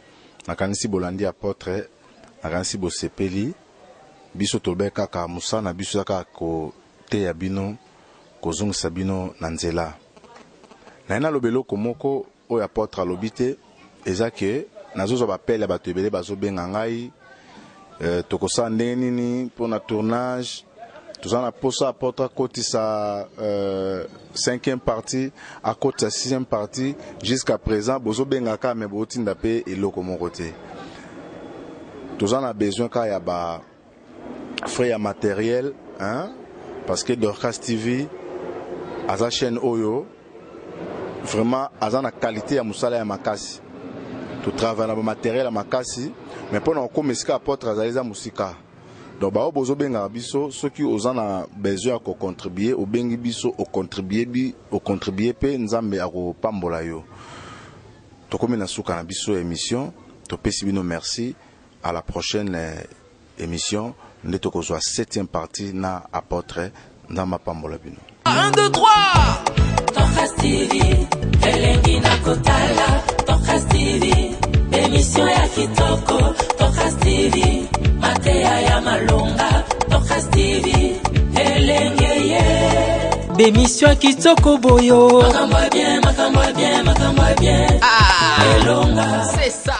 nakanisi bolandi apôtre nakanisi bosepeli biso tobe kaka musana biso kaka ko te ya bino kozongisa bino na nzela na ina lobelo komoko oyo apôtre alobite eza ke nazozo bapele bato ebele bazobenga ngai euh, tokosa ndenge nini mpona tournage toza na posa apôtre akotisa euh, cinquième partie akotisa sixième partie jusqu'à présent bozobengaka me botinda pe eloko moko te toza na besoin ka ya ba frais ya matériel hein parce que Dorcas T V aza chaîne oyo vraiment aza na qualité ya musala ya makasi to travaille na ba matériel ya makasi mais pour na komesika apôtre azaliza musika donc ba obozo benga biso soki ozana besoin ko contribuer au bengi biso au contribuer bi au contribuer pe nzambe ako pambola yo to komi na suka na biso émission to pesi bino merci à la prochaine euh, émission ndeto ko zo septième partie na apôtre nzamba pambola bino un deux trois Dorcas T V elengi na kotala Dorcas T V émission ya kitoko Dorcas T V Matea ya malonga Dorcas T V elengi ye Bémission ya kitoko boyo makambo bien makambo bien makambo bien ah elonga c'est ça